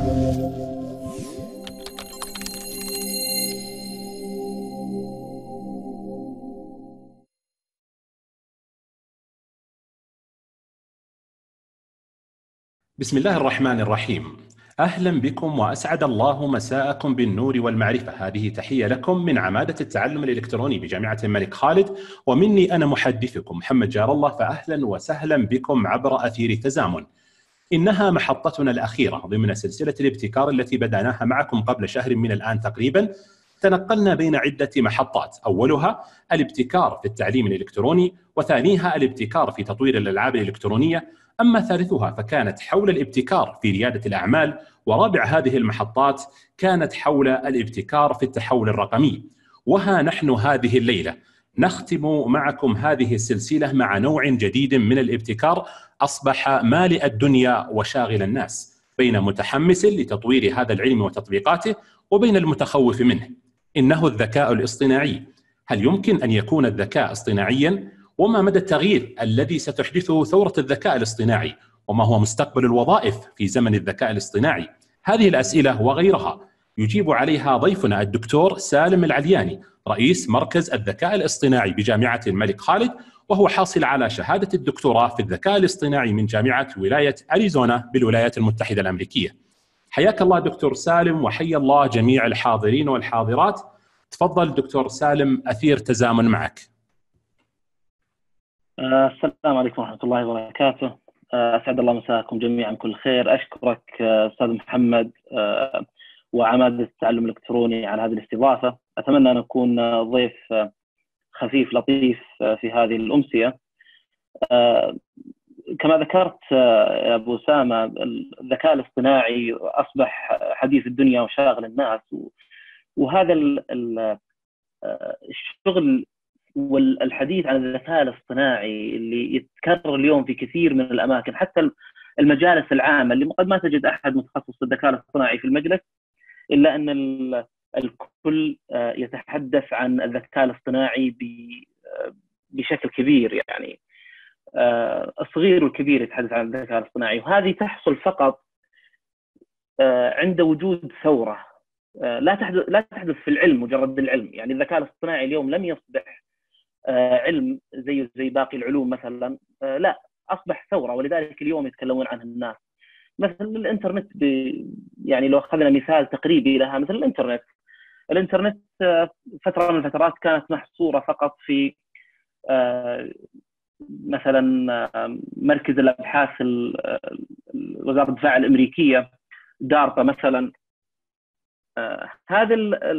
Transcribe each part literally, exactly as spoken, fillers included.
بسم الله الرحمن الرحيم. أهلا بكم وأسعد الله مساءكم بالنور والمعرفة. هذه تحية لكم من عمادة التعلم الإلكتروني بجامعة الملك خالد، ومني أنا محدثكم محمد جار الله. فأهلا وسهلا بكم عبر أثير تزامن. إنها محطتنا الأخيرة ضمن سلسلة الابتكار التي بدأناها معكم قبل شهر من الآن تقريبا. تنقلنا بين عدة محطات، أولها الابتكار في التعليم الإلكتروني، وثانيها الابتكار في تطوير الألعاب الإلكترونية، أما ثالثها فكانت حول الابتكار في ريادة الأعمال، ورابع هذه المحطات كانت حول الابتكار في التحول الرقمي. وها نحن هذه الليلة نختم معكم هذه السلسلة مع نوع جديد من الابتكار أصبح مالئ الدنيا وشاغل الناس، بين متحمس لتطوير هذا العلم وتطبيقاته وبين المتخوف منه. إنه الذكاء الاصطناعي. هل يمكن أن يكون الذكاء اصطناعيا؟ وما مدى التغيير الذي ستحدثه ثورة الذكاء الاصطناعي؟ وما هو مستقبل الوظائف في زمن الذكاء الاصطناعي؟ هذه الأسئلة وغيرها يجيب عليها ضيفنا الدكتور سالم العلياني، رئيس مركز الذكاء الاصطناعي بجامعة الملك خالد، وهو حاصل على شهادة الدكتوراه في الذكاء الاصطناعي من جامعة ولاية أريزونا بالولايات المتحدة الأمريكية. حياك الله دكتور سالم، وحيا الله جميع الحاضرين والحاضرات. تفضل دكتور سالم، أثير تزامن معك. السلام عليكم ورحمة الله وبركاته. أسعد الله مساءكم جميعا بكل خير. أشكرك أستاذ محمد وعمادة التعلم الإلكتروني على هذه الاستضافة. أتمنى أن أكون ضيف خفيف لطيف في هذه الأمسية. كما ذكرت يا أبو أسامة، الذكاء الاصطناعي أصبح حديث الدنيا وشاغل الناس، وهذا الشغل والحديث عن الذكاء الاصطناعي اللي يتكرر اليوم في كثير من الأماكن، حتى المجالس العامة اللي قد ما تجد أحد متخصص في الذكاء الاصطناعي في المجلس، إلا أن الكل يتحدث عن الذكاء الاصطناعي بشكل كبير. يعني الصغير والكبير يتحدث عن الذكاء الاصطناعي، وهذه تحصل فقط عند وجود ثورة لا تحدث لا تحدث في العلم مجرد العلم. يعني الذكاء الاصطناعي اليوم لم يصبح علم زي زي باقي العلوم مثلا، لا، أصبح ثورة، ولذلك اليوم يتكلمون عنها الناس. مثل الإنترنت، يعني لو أخذنا مثال تقريبي لها، مثل الإنترنت. الإنترنت فترة من الفترات كانت محصورة فقط في مثلا مركز الأبحاث وزارة الدفاع الأمريكية، داربا مثلا. هذه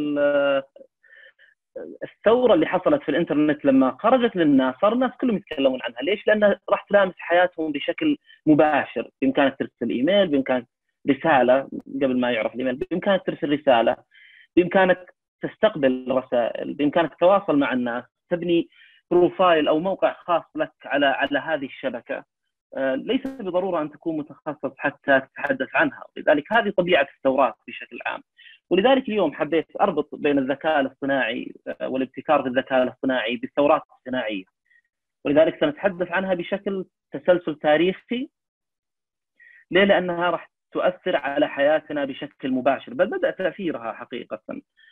الثورة اللي حصلت في الإنترنت لما خرجت للناس، صار الناس كلهم يتكلمون عنها. ليش؟ لأنها راح تلامس حياتهم بشكل مباشر. بإمكانك ترسل إيميل، بإمكانك رسالة قبل ما يعرف الإيميل، بإمكانك ترسل رسالة، بإمكانك تستقبل رسائل، بإمكانك تتواصل مع الناس، تبني بروفايل أو موقع خاص لك على على هذه الشبكة. ليس بالضرورة أن تكون متخصص حتى تتحدث عنها. لذلك هذه طبيعة الثورات بشكل عام. ولذلك اليوم حبيت أربط بين الذكاء الاصطناعي والابتكار في الذكاء الاصطناعي بالثورات الصناعية، ولذلك سنتحدث عنها بشكل تسلسل تاريخي. ليه؟ لأنها راح تؤثر على حياتنا بشكل مباشر، بل بدأ تأثيرها حقيقة.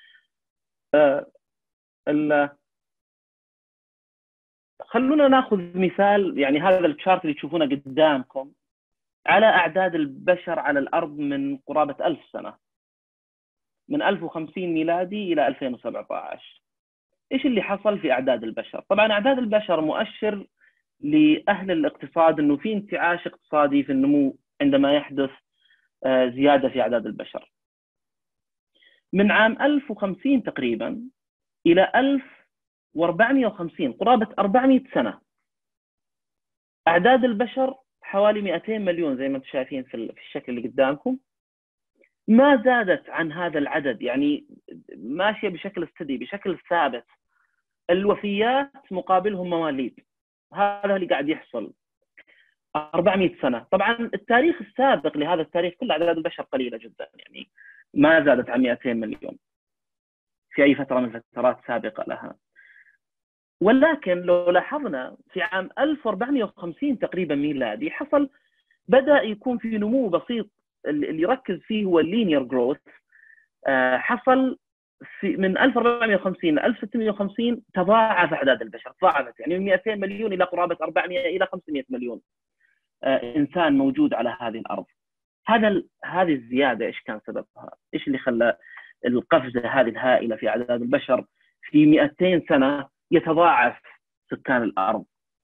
خلونا ناخذ مثال. يعني هذا الشارت اللي تشوفونه قدامكم على أعداد البشر على الأرض من قرابة ألف سنة، من ألف وخمسين ميلادي إلى ألفين وسبعة عشر. إيش اللي حصل في أعداد البشر؟ طبعاً أعداد البشر مؤشر لأهل الاقتصاد أنه في انتعاش اقتصادي في النمو عندما يحدث زيادة في أعداد البشر. من عام ألف وخمسين تقريباً إلى ألف وأربعمئة وخمسين، قرابة أربعمئة سنة، أعداد البشر حوالي مئتين مليون زي ما انتم شايفين في الشكل اللي قدامكم. ما زادت عن هذا العدد، يعني ماشية بشكل استدي بشكل ثابت. الوفيات مقابلهم مواليد، هذا اللي قاعد يحصل. أربعمئة سنة. طبعا التاريخ السابق لهذا التاريخ كل أعداد البشر قليلة جدا، يعني ما زادت عن مئتين مليون في أي فترة من الفترات سابقة لها. ولكن لو لاحظنا في عام ألف وأربعمئة وخمسين تقريبا ميلادي حصل بدأ يكون في نمو بسيط اللي يركز فيه هو اللينير جروث، حصل في من ألف وأربعمئة وخمسين ل ألف وستمئة وخمسين تضاعف اعداد البشر، تضاعفت يعني من مئتين مليون الى قرابه أربعمئة الى خمسمئة مليون انسان موجود على هذه الارض. هذا هذه الزياده ايش كان سببها؟ ايش اللي خلى القفزه هذه الهائله في اعداد البشر في مئتين سنه يتضاعف سكان الارض؟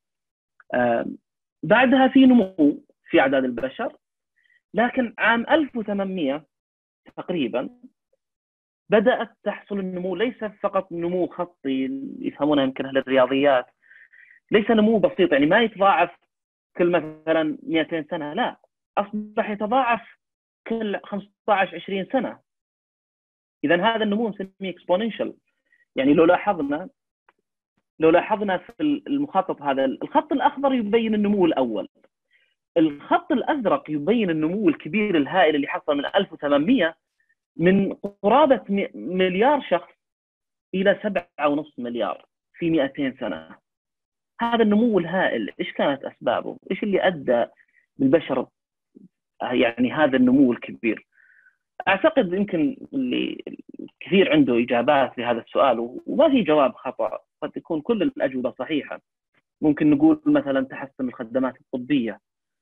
بعدها في نمو في اعداد البشر، لكن عام ألف وثمانمئة تقريبا بدأت تحصل النمو، ليس فقط نمو خطي يفهمونها يمكن أهل الرياضيات، ليس نمو بسيط يعني ما يتضاعف كل مثلا مئتين سنة، لا، أصبح يتضاعف كل خمسة عشر عشرين سنة. إذا هذا النمو نسميه اكسبوننشال. يعني لو لاحظنا لو لاحظنا في المخطط هذا، الخط الأخضر يبين النمو الأول، الخط الأزرق يبين النمو الكبير الهائل اللي حصل من ألف وثمانمئة من قرابة مليار شخص إلى سبعة ونصف مليار في مئتين سنة. هذا النمو الهائل إيش كانت أسبابه؟ إيش اللي أدى بالبشر يعني هذا النمو الكبير؟ أعتقد يمكن اللي كثير عنده إجابات لهذا السؤال وما في جواب خطأ، قد تكون كل الأجوبة صحيحة. ممكن نقول مثلا تحسن الخدمات الطبية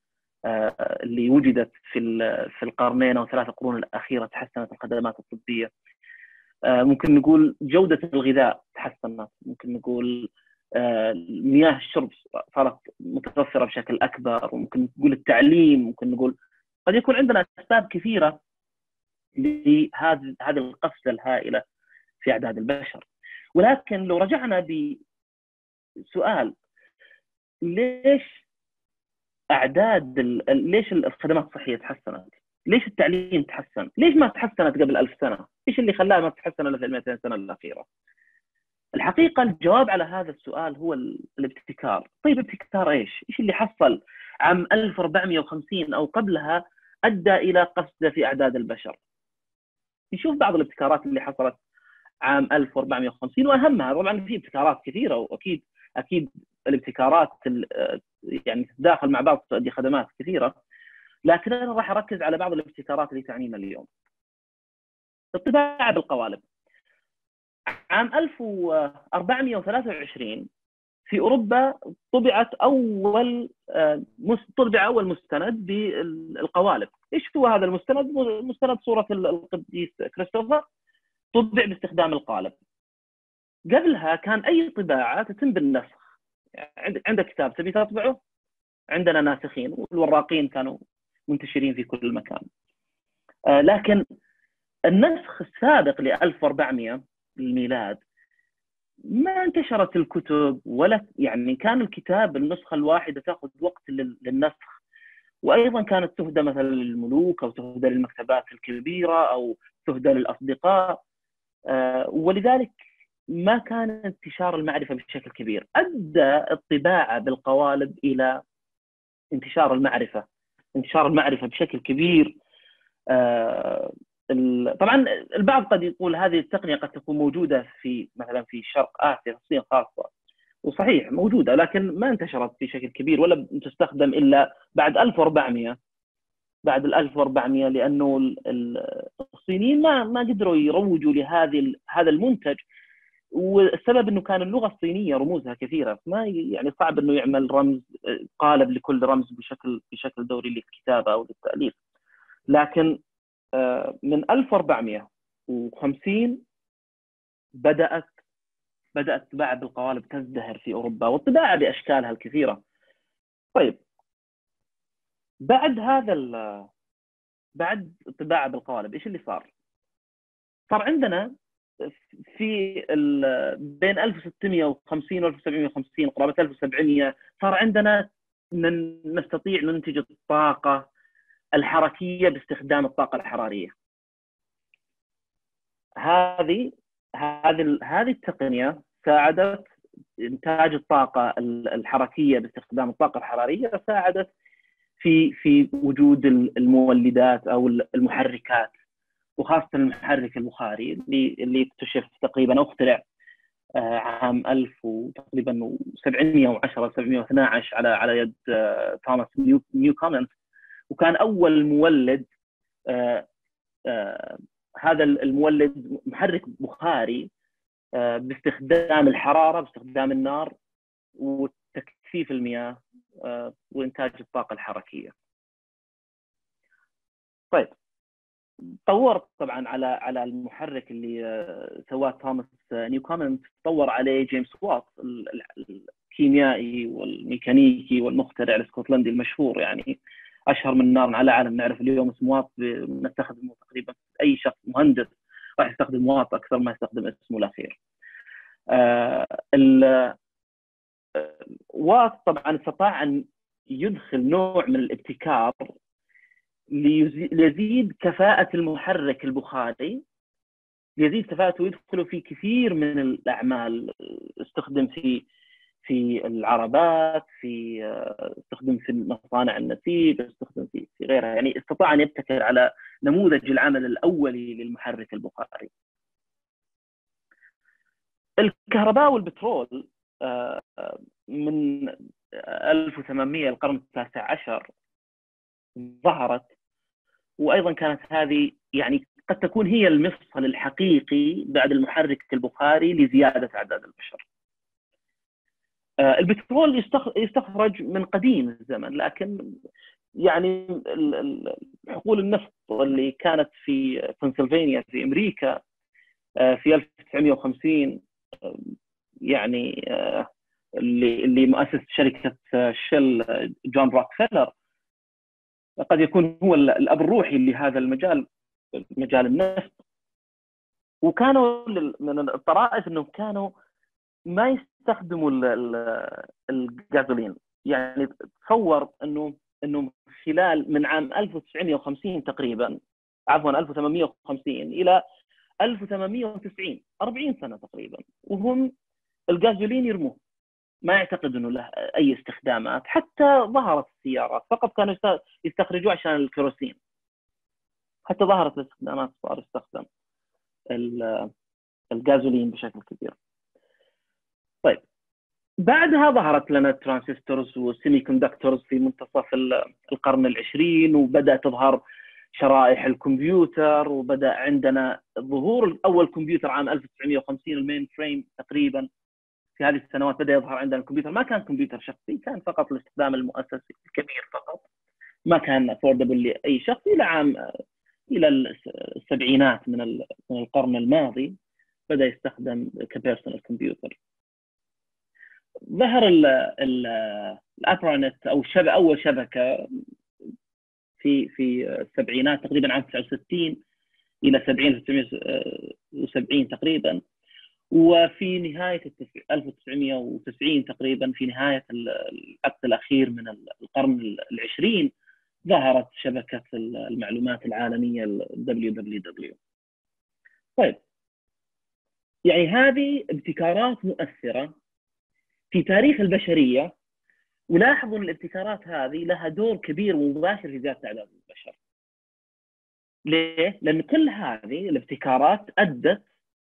اللي وجدت في في القرنين أو ثلاث قرون الأخيرة، تحسنت الخدمات الطبية. ممكن نقول جودة الغذاء تحسنت، ممكن نقول مياه الشرب صارت متوفرة بشكل أكبر، وممكن نقول التعليم، ممكن نقول قد يكون عندنا أسباب كثيرة لهذه هذه القفزة الهائلة في أعداد البشر. ولكن لو رجعنا بسؤال ليش أعداد ليش الخدمات الصحية تحسنت؟ ليش التعليم تحسن؟ ليش ما تحسنت قبل ألف سنة؟ إيش اللي خلاها ما تحسن إلا في المئتين سنة الأخيرة؟ الحقيقة الجواب على هذا السؤال هو الابتكار. طيب ابتكار إيش؟ إيش اللي حصل عام ألف وأربعمئة وخمسين أو قبلها أدى إلى قفزة في أعداد البشر؟ نشوف بعض الابتكارات اللي حصلت عام ألف وأربعمئة وخمسين، وأهمها طبعا في ابتكارات كثيرة، وأكيد أكيد الابتكارات يعني تتداخل مع بعض تؤدي خدمات كثيرة، لكن أنا راح أركز على بعض الابتكارات اللي تعنينا اليوم. الطباعة بالقوالب. عام ألف وأربعمئة وثلاثة وعشرين في أوروبا طبعت أول طبع أول مستند بالقوالب. إيش هو هذا المستند؟ مستند صورة القديس كريستوفر، طبع باستخدام القالب. قبلها كان أي طباعة تتم بالنسخ. عندك كتاب تبي تطبعه، عندنا ناسخين والوراقين كانوا منتشرين في كل مكان. لكن النسخ السابق ل ألف وأربعمئة للميلاد ما انتشرت الكتب، ولا يعني كان الكتاب النسخة الواحدة تأخذ وقت للنسخ، وأيضا كانت تهدى مثلا للملوك أو تهدى للمكتبات الكبيرة أو تهدى للأصدقاء، ولذلك ما كان انتشار المعرفة بشكل كبير. أدى الطباعة بالقوالب إلى انتشار المعرفة انتشار المعرفة بشكل كبير. طبعا البعض قد يقول هذه التقنية قد تكون موجودة في مثلا في شرق آسيا، الصين خاصة، وصحيح موجودة، لكن ما انتشرت بشكل كبير ولا تستخدم إلا بعد ألف وأربعمئة بعد ال ألف وأربعمئة، لأنه الصينيين ما ما قدروا يروجوا لهذه هذا المنتج، والسبب انه كان اللغه الصينيه رموزها كثيره، ما يعني صعب انه يعمل رمز قالب لكل رمز بشكل بشكل دوري للكتابه او للتاليف. لكن من ألف وأربعمئة وخمسين بدات بدات الطباعه بالقوالب تزدهر في اوروبا، والطباعه باشكالها الكثيره. طيب بعد هذا بعد الطباعه بالقوالب ايش اللي صار؟ صار عندنا في بين ألف وستمئة وخمسين و ألف وسبعمئة وخمسين قرابة ألف وسبعمئة صار عندنا نستطيع ننتج الطاقة الحركية باستخدام الطاقة الحرارية. هذه هذه هذه التقنية ساعدت إنتاج الطاقة الحركية باستخدام الطاقة الحرارية، ساعدت في في وجود المولدات أو المحركات، وخاصة المحرك البخاري اللي اللي اكتشف تقريبا أو اخترع عام ألف وتقريبا سبعمئة وعشرة سبعمئة واثني عشر على على يد توماس نيو نيوكومن، وكان أول مولد آه آه هذا المولد محرك بخاري آه باستخدام الحرارة، باستخدام النار وتكثيف المياه آه وإنتاج الطاقة الحركية. طيب طورت طبعا على على المحرك اللي سواه توماس نيوكومن، طور عليه جيمس وات الكيميائي والميكانيكي والمخترع الاسكتلندي المشهور، يعني اشهر من نار على العالم. نعرف اليوم اسم وات نستخدمه تقريبا اي شخص مهندس راح يستخدم وات اكثر ما يستخدم اسمه الاخير. آه وات طبعا استطاع ان يدخل نوع من الابتكار ليزيد كفاءة المحرك البخاري، يزيد كفاءته ويدخل في كثير من الأعمال. استخدم في في العربات، في استخدم في مصانع النسيج، استخدم في في غيرها. يعني استطاع أن يبتكر على نموذج العمل الأولي للمحرك البخاري. الكهرباء والبترول من ألف وثمانمئة القرن التاسع عشر ظهرت، وأيضا كانت هذه يعني قد تكون هي المفصل الحقيقي بعد المحرك البخاري لزيادة أعداد البشر. البترول يستخرج من قديم الزمن، لكن يعني حقول النفط اللي كانت في بنسلفانيا في أمريكا في ألف وتسعمئة وخمسين، يعني اللي اللي مؤسس شركة شيل جون روكفيلر قد يكون هو الأب الروحي لهذا المجال، مجال النفط. وكانوا من الطرائف انهم كانوا ما يستخدموا الغازولين. يعني تصور انه انه خلال من عام ألف وتسعمئة وخمسين تقريبا، عفوا ألف وثمانمئة وخمسين الى ألف وثمانمئة وتسعين، أربعين سنه تقريبا، وهم الغازولين يرموه، ما يعتقد انه له اي استخدامات. حتى ظهرت السيارات فقط كانوا يستخرجوه عشان الكيروسين، حتى ظهرت الاستخدامات صار يستخدم الغازولين بشكل كبير. طيب بعدها ظهرت لنا الترانزستورز والسيمي كوندكتورز في منتصف القرن العشرين، وبدأ تظهر شرائح الكمبيوتر، وبدأ عندنا ظهور أول كمبيوتر عام ألف وتسعمئة وخمسين، المين فريم تقريبا. في هذه السنوات بدأ يظهر عندنا الكمبيوتر، ما كان كمبيوتر شخصي، كان فقط الاستخدام المؤسسي الكبير فقط، ما كان افوردبل لاي شخص. الى عام الى السبعينات من من القرن الماضي بدا يستخدم كبيرسونال كمبيوتر. ظهر الابرانت او شبكه، اول شبكه في في السبعينات تقريبا عام تسعة وستين الى سبعين ألف وتسعمئة وسبعين تقريبا. وفي نهايه ألف وتسعمئة وتسعين تقريبا، في نهايه العقد الاخير من القرن العشرين، ظهرت شبكة المعلومات العالمية ال دبليو دبليو دبليو. طيب يعني هذه ابتكارات مؤثرة في تاريخ البشرية، ولاحظوا أن الابتكارات هذه لها دور كبير ومباشر في زيادة أعداد البشر. ليه؟ لأن كل هذه الابتكارات أدت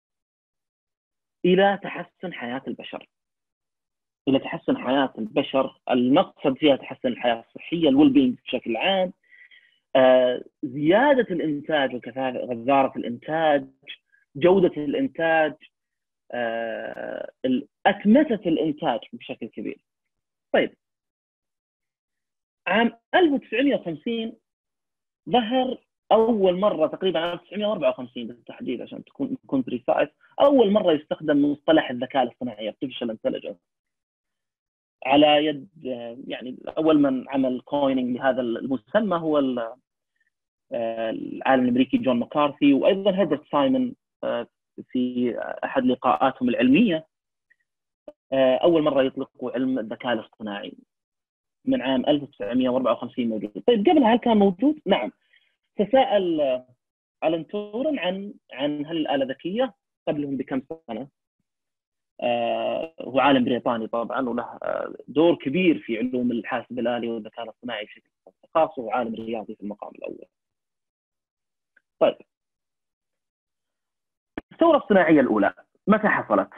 إلى تحسن حياة البشر، إلى تحسن حياة البشر. المقصد فيها تحسن الحياة الصحية، الويل بينج بشكل عام، آه، زيادة الإنتاج وكثافة غزارة الإنتاج، جودة الإنتاج، آه، أتمتة الإنتاج بشكل كبير. طيب عام ألف وتسعمئة وخمسين ظهر أول مرة، تقريبا ألف وتسعمئة وأربعة وخمسين بالتحديد عشان تكون تكون بريسايز، أول مرة يستخدم مصطلح الذكاء الاصطناعي artificial intelligence على يد، يعني أول من عمل كويننج لهذا المسمى هو العالم الأمريكي جون مكارثي، وأيضا هربرت سايمون في أحد لقاءاتهم العلمية أول مرة يطلقوا علم الذكاء الاصطناعي من عام ألف وتسعمئة وأربعة وخمسين موجود. طيب قبل هل كان موجود؟ نعم. تساءل ألان تورن عن عن هل الآلة ذكية قبلهم بكم سنة. آه هو عالم بريطاني طبعا، وله دور كبير في علوم الحاسب الآلي والذكاء الاصطناعي بشكل خاص، وهو عالم رياضي في المقام الأول. طيب الثورة الصناعية الأولى متى حصلت؟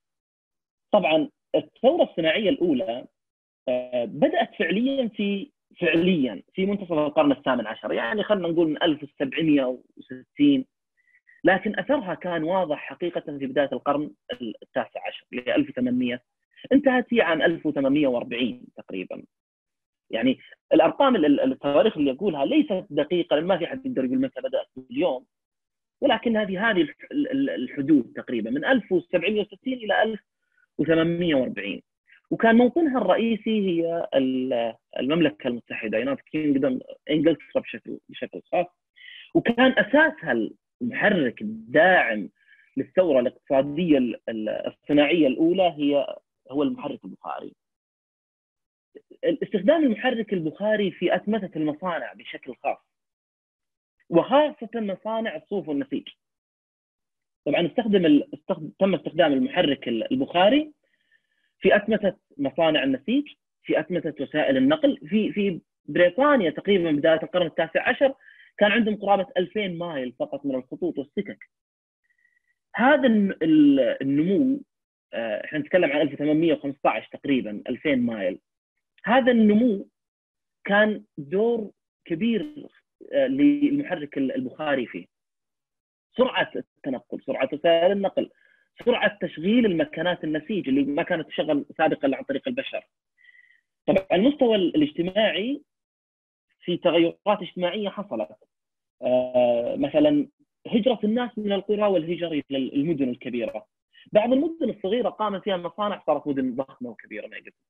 طبعا الثورة الصناعية الأولى بدأت فعليا في فعليا في منتصف القرن الثامن عشر، يعني خلينا نقول من ألف وسبعمئة وستين، لكن أثرها كان واضح حقيقة في بداية القرن التاسع عشر اللي ألف وثمانمئة، انتهت في عام ألف وثمانمئة وأربعين تقريبا. يعني الأرقام التواريخ اللي أقولها ليست دقيقة، لأن ما في حد يقدر يقول متى بدأت اليوم، ولكن هذه هذه الحدود تقريبا من ألف وسبعمئة وستين إلى ألف وثمانمئة وأربعين. وكان موطنها الرئيسي هي المملكة المتحدة، يونايتد كينجدوم، إنجلترا بشكل بشكل خاص. وكان أساسها المحرك الداعم للثورة الاقتصادية الصناعية الأولى هي هو المحرك البخاري. استخدام المحرك البخاري في أتمتة المصانع بشكل خاص، وخاصة مصانع الصوف والنسيج. طبعا استخدم ال... استخدم... تم استخدام المحرك البخاري في أتمتة مصانع النسيج، في أتمتة وسائل النقل. في في بريطانيا تقريبا بداية القرن التاسع عشر كان عندهم قرابة ألفين مايل فقط من الخطوط والسكك. هذا النمو، احنا نتكلم عن ألف وثمانمئة وخمسة عشر تقريبا ألفين مايل، هذا النمو كان دور كبير للمحرك البخاري فيه. سرعة التنقل، سرعة وسائل النقل، سرعة تشغيل المكانات النسيج اللي ما كانت تشغل سابقا عن طريق البشر. طبعا المستوى الاجتماعي في تغيرات اجتماعية حصلت، آه مثلا هجرة الناس من القرى والهجرة إلى المدن الكبيرة. بعض المدن الصغيرة قام فيها مصانع صارت مدن ضخمة وكبيرة ما يقدر.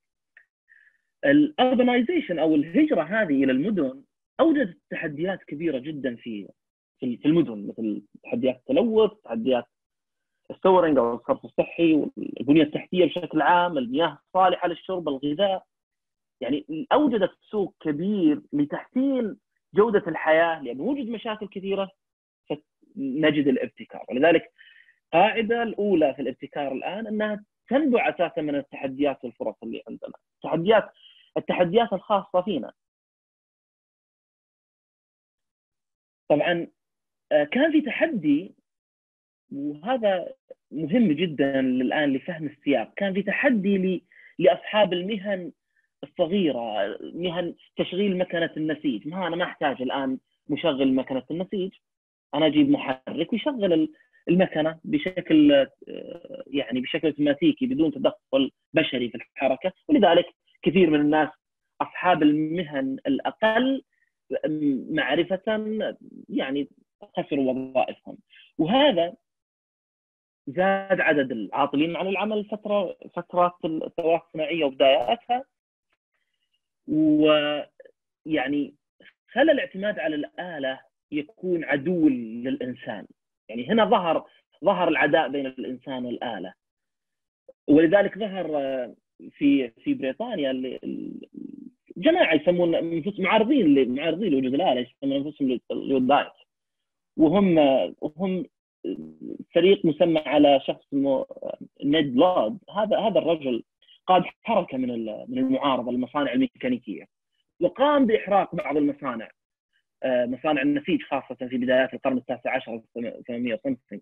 الاربنايزيشن او الهجرة هذه إلى المدن أوجدت تحديات كبيرة جدا في في المدن، مثل تحديات التلوث، تحديات السورنج او الصرف الصحي، والبنية التحتية بشكل عام، المياه الصالحة للشرب، الغذاء. يعني أوجدت سوق كبير لتحسين جودة الحياة، لأن وجد مشاكل كثيرة فنجد الابتكار. ولذلك القاعدة الأولى في الابتكار الآن أنها تنبع أساسا من التحديات والفرص اللي عندنا، التحديات التحديات الخاصة فينا. طبعا كان في تحدي، وهذا مهم جدا الآن لفهم السياق، كان في تحدي لأصحاب المهن الصغيرة، مهن تشغيل مكنة النسيج. ما أنا ما أحتاج الآن مشغل مكنة النسيج، أنا أجيب محرك ويشغل المكنة بشكل يعني بشكل اوتوماتيكي بدون تدخل بشري في الحركة. ولذلك كثير من الناس أصحاب المهن الأقل معرفة يعني خسروا وظائفهم، وهذا زاد عدد العاطلين عن العمل فترة فترات الثورات الصناعية وبداياتها، ويعني خلى الاعتماد على الآلة يكون عدو للإنسان. يعني هنا ظهر ظهر العداء بين الإنسان والآلة. ولذلك ظهر في في بريطانيا جماعة يسمون انفسهم معارضين معارضين لوجود الآلة، يسمون انفسهم اليودايت، وهم وهم فريق مسمى على شخص اسمه نيد لود. هذا هذا الرجل قاد حركة من من المعارضة للمصانع الميكانيكية، وقام بإحراق بعض المصانع، مصانع النسيج خاصة في بدايات القرن التاسع عشر ثمانمئة وخمسين.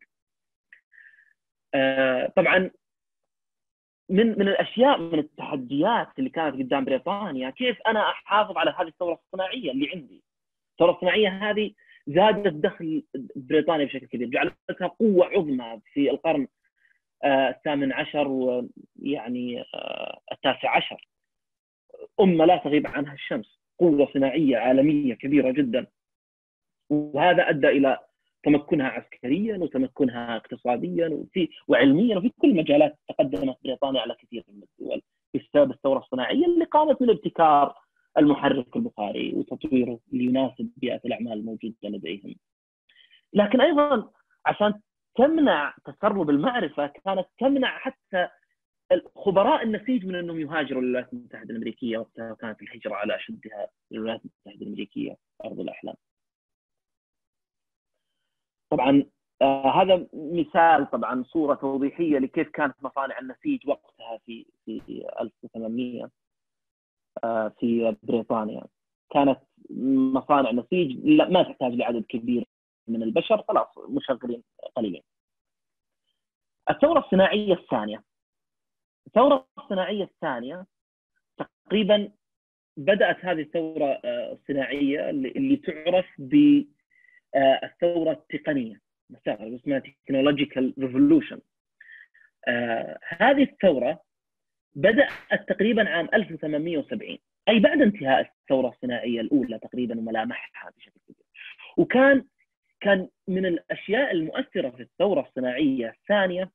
طبعا من من الأشياء من التحديات اللي كانت قدام بريطانيا كيف أنا أحافظ على هذه الثورة الصناعية اللي عندي. الثورة الصناعية هذه زادت دخل بريطانيا بشكل كبير، جعلتها قوة عظمى في القرن الثامن عشر ويعني التاسع عشر. أمة لا تغيب عنها الشمس، قوة صناعية عالمية كبيرة جدا، وهذا أدى إلى تمكنها عسكريا وتمكنها اقتصاديا وفي وعلميا، وفي كل مجالات تقدمت بريطانيا على كثير من الدول بسبب الثورة الصناعية اللي قامت من ابتكار المحرك البخاري وتطويره ليناسب بيئة الأعمال الموجودة لديهم. لكن أيضا عشان تمنع تسرب المعرفة كانت تمنع حتى خبراء النسيج من أنهم يهاجروا للولايات المتحدة الأمريكية. وقتها كانت الهجرة على أشدها للولايات المتحدة الأمريكية، أرض الأحلام. طبعا آه هذا مثال، طبعا صورة توضيحية لكيف كانت مصانع النسيج وقتها في في ألف وثمانمئة آه في بريطانيا. كانت مصانع نسيج لا ما تحتاج لعدد كبير من البشر، خلاص مشغلين قليلين. الثورة الصناعية الثانية الثورة الصناعية الثانية تقريبا بدأت هذه الثورة الصناعية اللي تعرف بالثورة التقنية، اسمها Technological Revolution. هذه الثورة بدأت تقريبا عام ألف وثمانمئة وسبعين، أي بعد انتهاء الثورة الصناعية الأولى تقريبا وملامحها بشكل كبير. وكان كان من الأشياء المؤثرة في الثورة الصناعية الثانية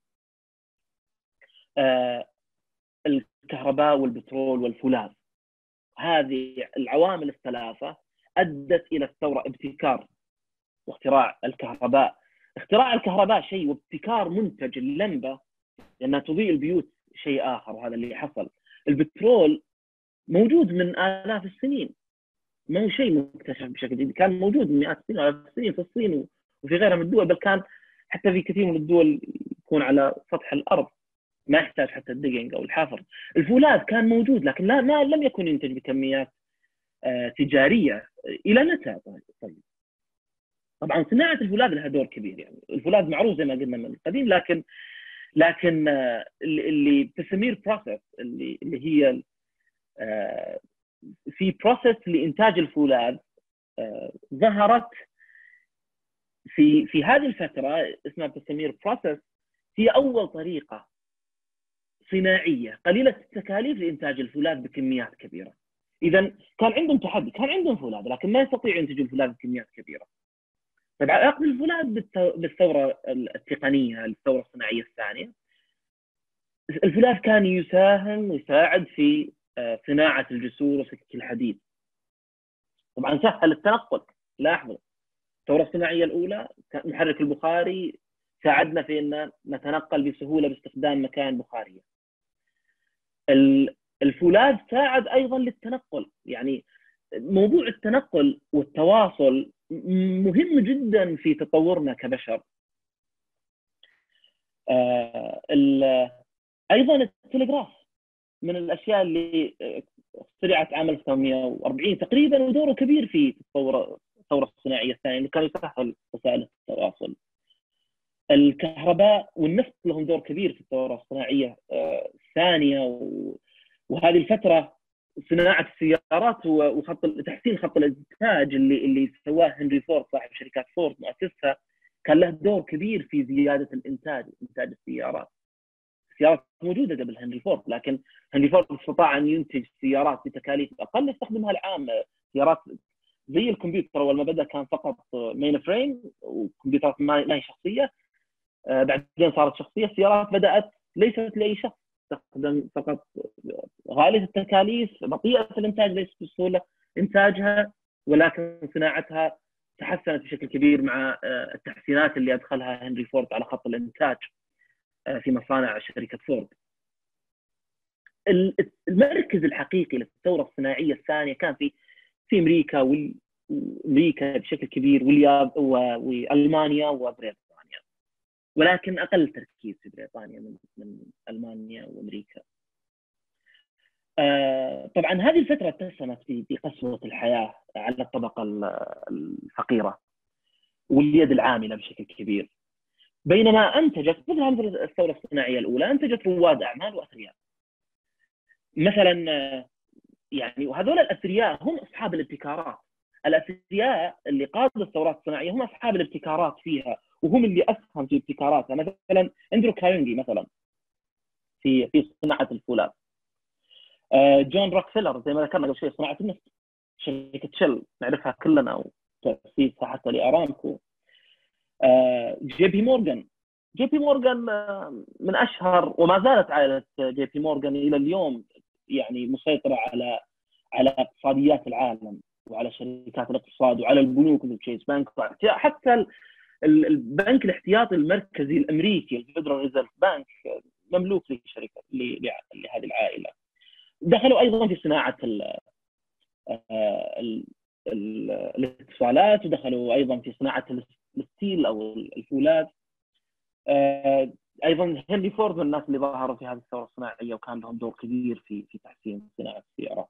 الكهرباء والبترول والفولاذ. هذه العوامل الثلاثة أدت إلى الثورة، ابتكار واختراع الكهرباء. اختراع الكهرباء شيء، وابتكار منتج اللمبة لأنها تضيء البيوت شيء آخر، وهذا اللي حصل. البترول موجود من آلاف السنين، ما هو شيء مكتشف بشكل جديد، كان موجود من مئات السنين آلاف السنين في الصين وفي غيرها من الدول، بل كان حتى في كثير من الدول يكون على سطح الأرض، ما يحتاج حتى الدقنج أو الحفر. الفولاذ كان موجود لكن لا ما لم يكن ينتج بكميات آه تجارية. إلى متى؟ طيب طبعا صناعة الفولاذ لها دور كبير، يعني الفولاذ معروف زي ما قلنا من القديم، لكن لكن آه اللي تسمير بروسيس اللي اللي هي آه في بروسيس لإنتاج الفولاذ آه ظهرت في في هذه الفترة، اسمها تسمير بروسيس. هي أول طريقة صناعية قليلة التكاليف لإنتاج الفولاذ بكميات كبيرة. إذا كان عندهم تحدي، كان عندهم فولاذ لكن ما يستطيعوا ينتجوا الفولاذ بكميات كبيرة. طيب علاقة الفولاذ بالثورة التقنية، الثورة الصناعية الثانية، الفولاذ كان يساهم ويساعد في صناعة الجسور وسكك الحديد. طبعا سهل التنقل. لاحظوا الثورة الصناعية الأولى محرك البخاري ساعدنا في أن نتنقل بسهولة باستخدام مكان بخارية. الفولاذ ساعد أيضا للتنقل، يعني موضوع التنقل والتواصل مهم جدا في تطورنا كبشر. أيضا التلغراف من الأشياء اللي اخترعت عام ألف وثمانمئة وأربعين تقريبا، ودوره كبير في تطور الثورة الصناعية الثانية، اللي كان يسهل وسائل التواصل. الكهرباء والنفط لهم دور كبير في الثورة الصناعية الثانية، وهذه الفترة صناعة السيارات وخط تحسين خط الإنتاج اللي اللي سواه هنري فورد صاحب شركة فورد مؤسسها، كان له دور كبير في زيادة الإنتاج، إنتاج السيارات. السيارات موجودة قبل هنري فورد، لكن هنري فورد استطاع أن ينتج سيارات بتكاليف أقل يستخدمها العام. سيارات زي الكمبيوتر، أول ما بدأ كان فقط مين فريم وكمبيوترات ما هي شخصية، بعدين صارت شخصية. السيارات بدأت ليست لأي شخص، تستخدم فقط، غالية التكاليف، بطيئة الإنتاج، ليست بسهولة إنتاجها، ولكن صناعتها تحسنت بشكل كبير مع التحسينات اللي أدخلها هنري فورد على خط الإنتاج في مصانع شركة فورد. المركز الحقيقي للثورة الصناعية الثانية كان في في أمريكا وأمريكا بشكل كبير، والياب وألمانيا وبريطانيا، ولكن أقل تركيز في بريطانيا من من ألمانيا وأمريكا. آه طبعا هذه الفترة اتسمت بقسوة الحياة على الطبقة الفقيرة واليد العاملة بشكل كبير، بينما أنتجت مثل الثورة الصناعية الأولى أنتجت رواد أعمال وأثرياء. مثلا يعني وهذول الأثرياء هم أصحاب الابتكارات. الأثرياء اللي قادوا الثورات الصناعية هم أصحاب الابتكارات فيها، وهم اللي أسهم في ابتكاراتها. مثلا أندرو كارنيجي مثلا في في صناعة الفولاذ، جون روكفيلر زي ما ذكرنا قبل شوي صناعة النفط، شركة شل نعرفها كلنا وتأسيسها حتى لأرامكو. جي بي مورغان جي بي مورغان من أشهر، وما زالت عائلة جي بي مورغان إلى اليوم يعني مسيطرة على على اقتصاديات العالم وعلى شركات الاقتصاد وعلى البنوك مثل تشيس بانك، حتى البنك الاحتياطي المركزي الامريكي الفيدرال ريزيرف بانك مملوك لشركه لهذه العائله. دخلوا ايضا في صناعه ال ال ال الاتصالات، ودخلوا ايضا في صناعه الستيل او الفولاذ. ايضا هنري فورد من الناس اللي ظهروا في هذه الثوره الصناعيه وكان لهم دور كبير في في تحسين صناعه السيارات.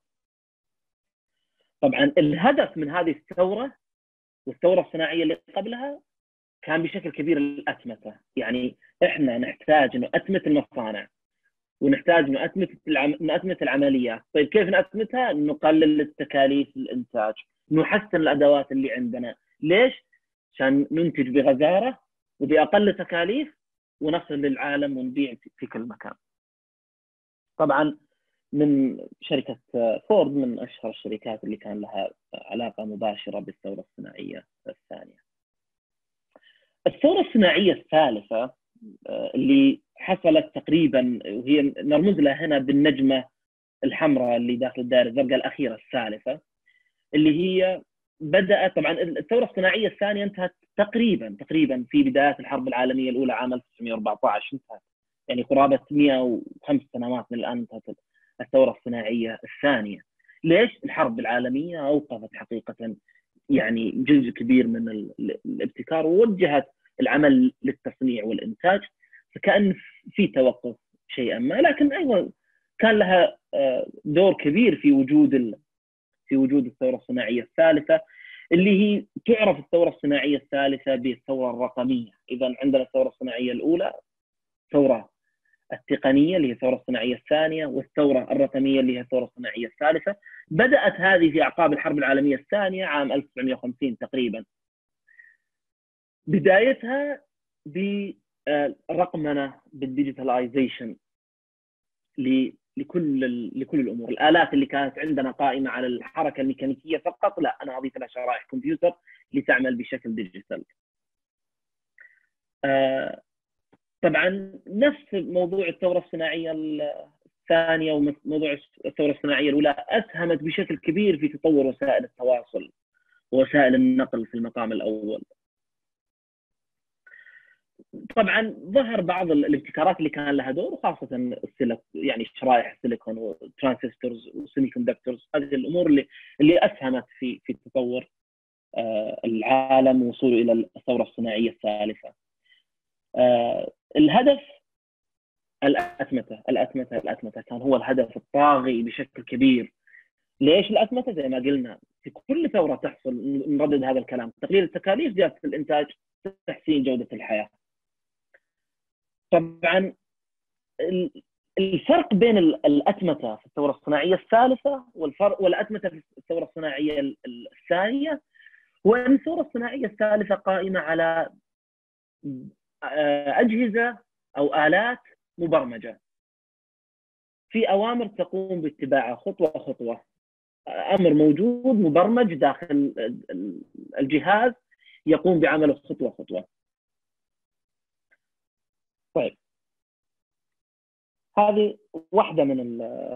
طبعا الهدف من هذه الثوره والثوره الصناعيه اللي قبلها كان بشكل كبير الأتمتة. يعني إحنا نحتاج إنه أتمة المصانع ونحتاج نأتمت العم... نأتمت العمليات. طيب كيف نأتمتها؟ نقلل التكاليف الإنتاج، نحسن الأدوات اللي عندنا. ليش؟ عشان ننتج بغزارة وبأقل تكاليف ونصل للعالم ونبيع في كل مكان. طبعا من شركة فورد من أشهر الشركات اللي كان لها علاقة مباشرة بالثورة الصناعية الثانية. الثورة الصناعية الثالثة اللي حصلت تقريبا، وهي نرمز لها هنا بالنجمة الحمراء اللي داخل الدائرة الزرقاء الأخيرة الثالثة، اللي هي بدأت طبعا الثورة الصناعية الثانية انتهت تقريبا تقريبا في بدايات الحرب العالمية الأولى عام ألف وتسعمئة وأربعة عشر، انتهت يعني قرابة مئة وخمس سنوات من الآن انتهت الثورة الصناعية الثانية. ليش؟ الحرب العالمية أوقفت حقيقة يعني جزء كبير من الابتكار ووجهت العمل للتصنيع والإنتاج، فكأن في توقف شيئا ما، لكن أيضا كان لها دور كبير في وجود في وجود الثورة الصناعية الثالثة، اللي هي تعرف الثورة الصناعية الثالثة بالثورة الرقمية. إذا عندنا الثورة الصناعية الأولى، الثورة التقنية اللي هي الثورة الصناعية الثانية، والثورة الرقمية اللي هي الثورة الصناعية الثالثة. بدأت هذه في أعقاب الحرب العالمية الثانية عام ألف وتسعمئة وخمسين تقريبا. بدايتها بالرقمنة بالديجيتاليزيشن لكل لكل الامور. الالات اللي كانت عندنا قائمه على الحركه الميكانيكيه فقط، لا انا اضيف لها شرائح كمبيوتر لتعمل بشكل ديجيتال. آه طبعا نفس موضوع الثوره الصناعيه الثانيه وموضوع الثوره الصناعيه الاولى اسهمت بشكل كبير في تطور وسائل التواصل ووسائل النقل في المقام الاول. طبعا ظهر بعض الابتكارات اللي كان لها دور، وخاصه السيليك يعني شرائح السيليكون والترانزستورز والسيمي كوندكتورز، هذه الامور اللي اللي اسهمت في في تطور العالم ووصوله الى الثوره الصناعيه الثالثه. الهدف الاتمته الاتمته الاتمته كان هو الهدف الطاغي بشكل كبير. ليش الاتمته؟ زي ما قلنا في كل ثوره تحصل نردد هذا الكلام: تقليل التكاليف، زياده الانتاج، تحسين جوده الحياه. طبعا الفرق بين الأتمتة في الثورة الصناعية الثالثة والفرق والأتمتة في الثورة الصناعية الثانية هو أن الثورة الصناعية الثالثة قائمة على أجهزة أو آلات مبرمجة في أوامر تقوم باتباعها خطوة خطوة. أمر موجود مبرمج داخل الجهاز يقوم بعمله خطوة خطوة. طيب هذه واحدة من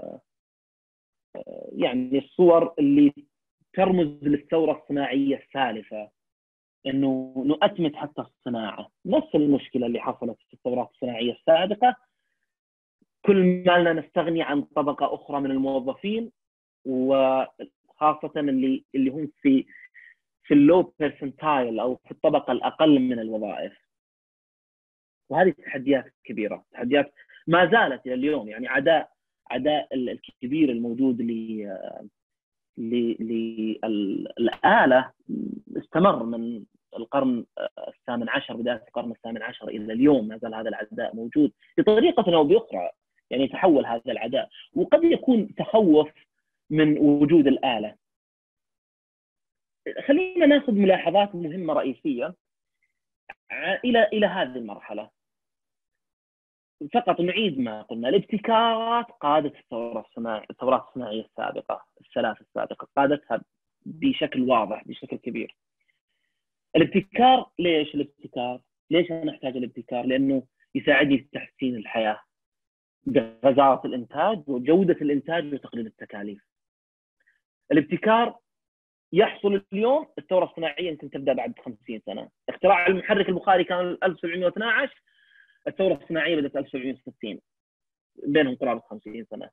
يعني الصور اللي ترمز للثورة الصناعية الثالثة، إنه نؤتمت حتى الصناعة. نفس المشكلة اللي حصلت في الثورات الصناعية السابقة، كل ما لنا نستغني عن طبقة أخرى من الموظفين، وخاصة اللي اللي هم في في اللو بيرسنتايل أو في الطبقة الأقل من الوظائف. وهذه تحديات كبيرة، تحديات ما زالت الى اليوم. يعني عداء عداء الكبير الموجود للآلة استمر من القرن الثامن عشر، بداية القرن الثامن عشر إلى اليوم ما زال هذا العداء موجود بطريقة أو بأخرى. يعني يتحول هذا العداء، وقد يكون تخوف من وجود الآلة. خلينا ناخذ ملاحظات مهمة رئيسية إلى إلى هذه المرحلة. فقط نعيد ما قلنا: الابتكارات قادت الثورة الصناعية الثورات الصناعية السابقة الثلاث السابقة قادتها بشكل واضح بشكل كبير. الابتكار، ليش الابتكار؟ ليش أنا أحتاج الابتكار؟ لأنه يساعدني في تحسين الحياة بغزارة الإنتاج وجودة الإنتاج وتقليل التكاليف. الابتكار يحصل اليوم، الثورة الصناعية يمكن تبدأ بعد خمسين سنة. اختراع المحرك البخاري كان ألف وسبعمئة واثني عشر، الثورة الصناعية بدأت ألف وسبعمئة وستين، بينهم قرابة خمسين سنة.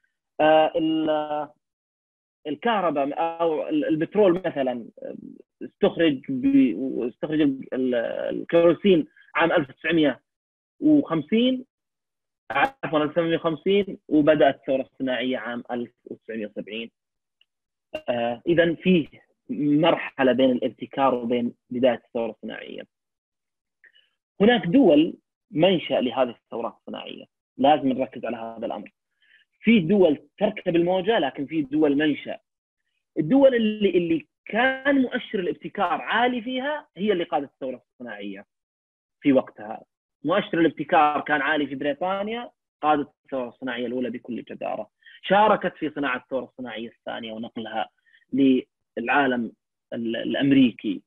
آه الكهرباء أو البترول مثلا استخرج استخرج الكيروسين عام ألف وتسعمئة وخمسين، عفوا ألف وثمانمئة وخمسين، وبدأت الثورة الصناعية عام ألف وتسعمئة وسبعين. آه إذا فيه مرحلة بين الابتكار وبين بداية الثورة الصناعية. هناك دول منشأ لهذه الثورات الصناعية، لازم نركز على هذا الامر. في دول تركب الموجه، لكن في دول منشأ. الدول اللي اللي كان مؤشر الابتكار عالي فيها هي اللي قادت الثوره الصناعيه في وقتها. مؤشر الابتكار كان عالي في بريطانيا، قادت الثوره الصناعيه الاولى بكل جداره، شاركت في صناعه الثوره الصناعيه الثانيه ونقلها للعالم الامريكي.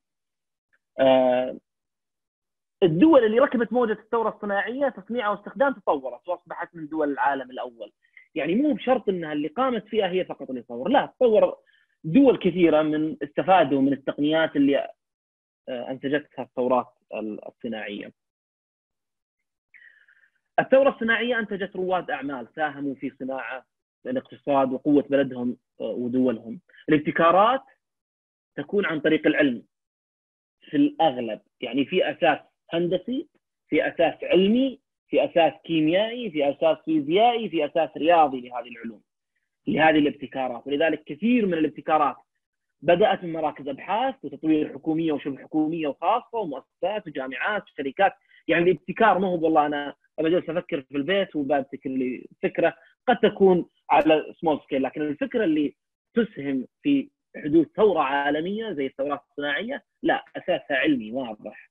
الدول اللي ركبت موجه الثوره الصناعيه تصنيعها واستخدام تطورت واصبحت من دول العالم الاول. يعني مو بشرط انها اللي قامت فيها هي فقط اللي تطور، لا، تطور دول كثيره من استفادوا من التقنيات اللي انتجتها الثورات الصناعيه. الثوره الصناعيه انتجت رواد اعمال ساهموا في صناعه الاقتصاد وقوه بلدهم ودولهم. الابتكارات تكون عن طريق العلم في الاغلب، يعني في اساس هندسي، في اساس علمي، في اساس كيميائي، في اساس فيزيائي، في اساس رياضي لهذه العلوم، لهذه الابتكارات. ولذلك كثير من الابتكارات بدات من مراكز ابحاث وتطوير حكوميه وشبه حكوميه وخاصه ومؤسسات وجامعات وشركات. يعني الابتكار ما هو والله انا بجلس افكر في البيت وبابتكر لي فكره قد تكون على سمول سكيل، لكن الفكره اللي تسهم في حدوث ثوره عالميه زي الثورات الصناعيه لا، اساسها علمي واضح.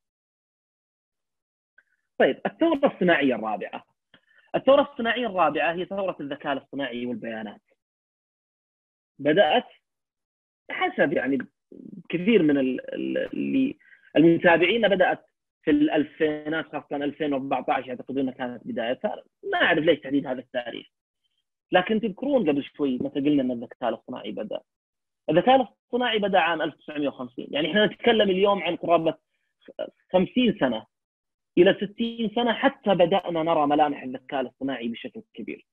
طيب، الثوره الصناعيه الرابعه. الثوره الصناعيه الرابعه هي ثوره الذكاء الاصطناعي والبيانات. بدات حسب يعني كثير من اللي المتابعين بدات في الألفينات، خاصه ألفين وأربعة عشر يعتقدون كانت بدايتها. ما اعرف ليش تحديد هذا التاريخ، لكن تذكرون قبل شوي متى قلنا ان الذكاء الاصطناعي بدا. الذكاء الاصطناعي بدا عام ألف وتسعمئة وخمسين، يعني احنا نتكلم اليوم عن قرابه خمسين سنه الى ستين سنه حتى بدانا نرى ملامح الذكاء الاصطناعي بشكل كبير.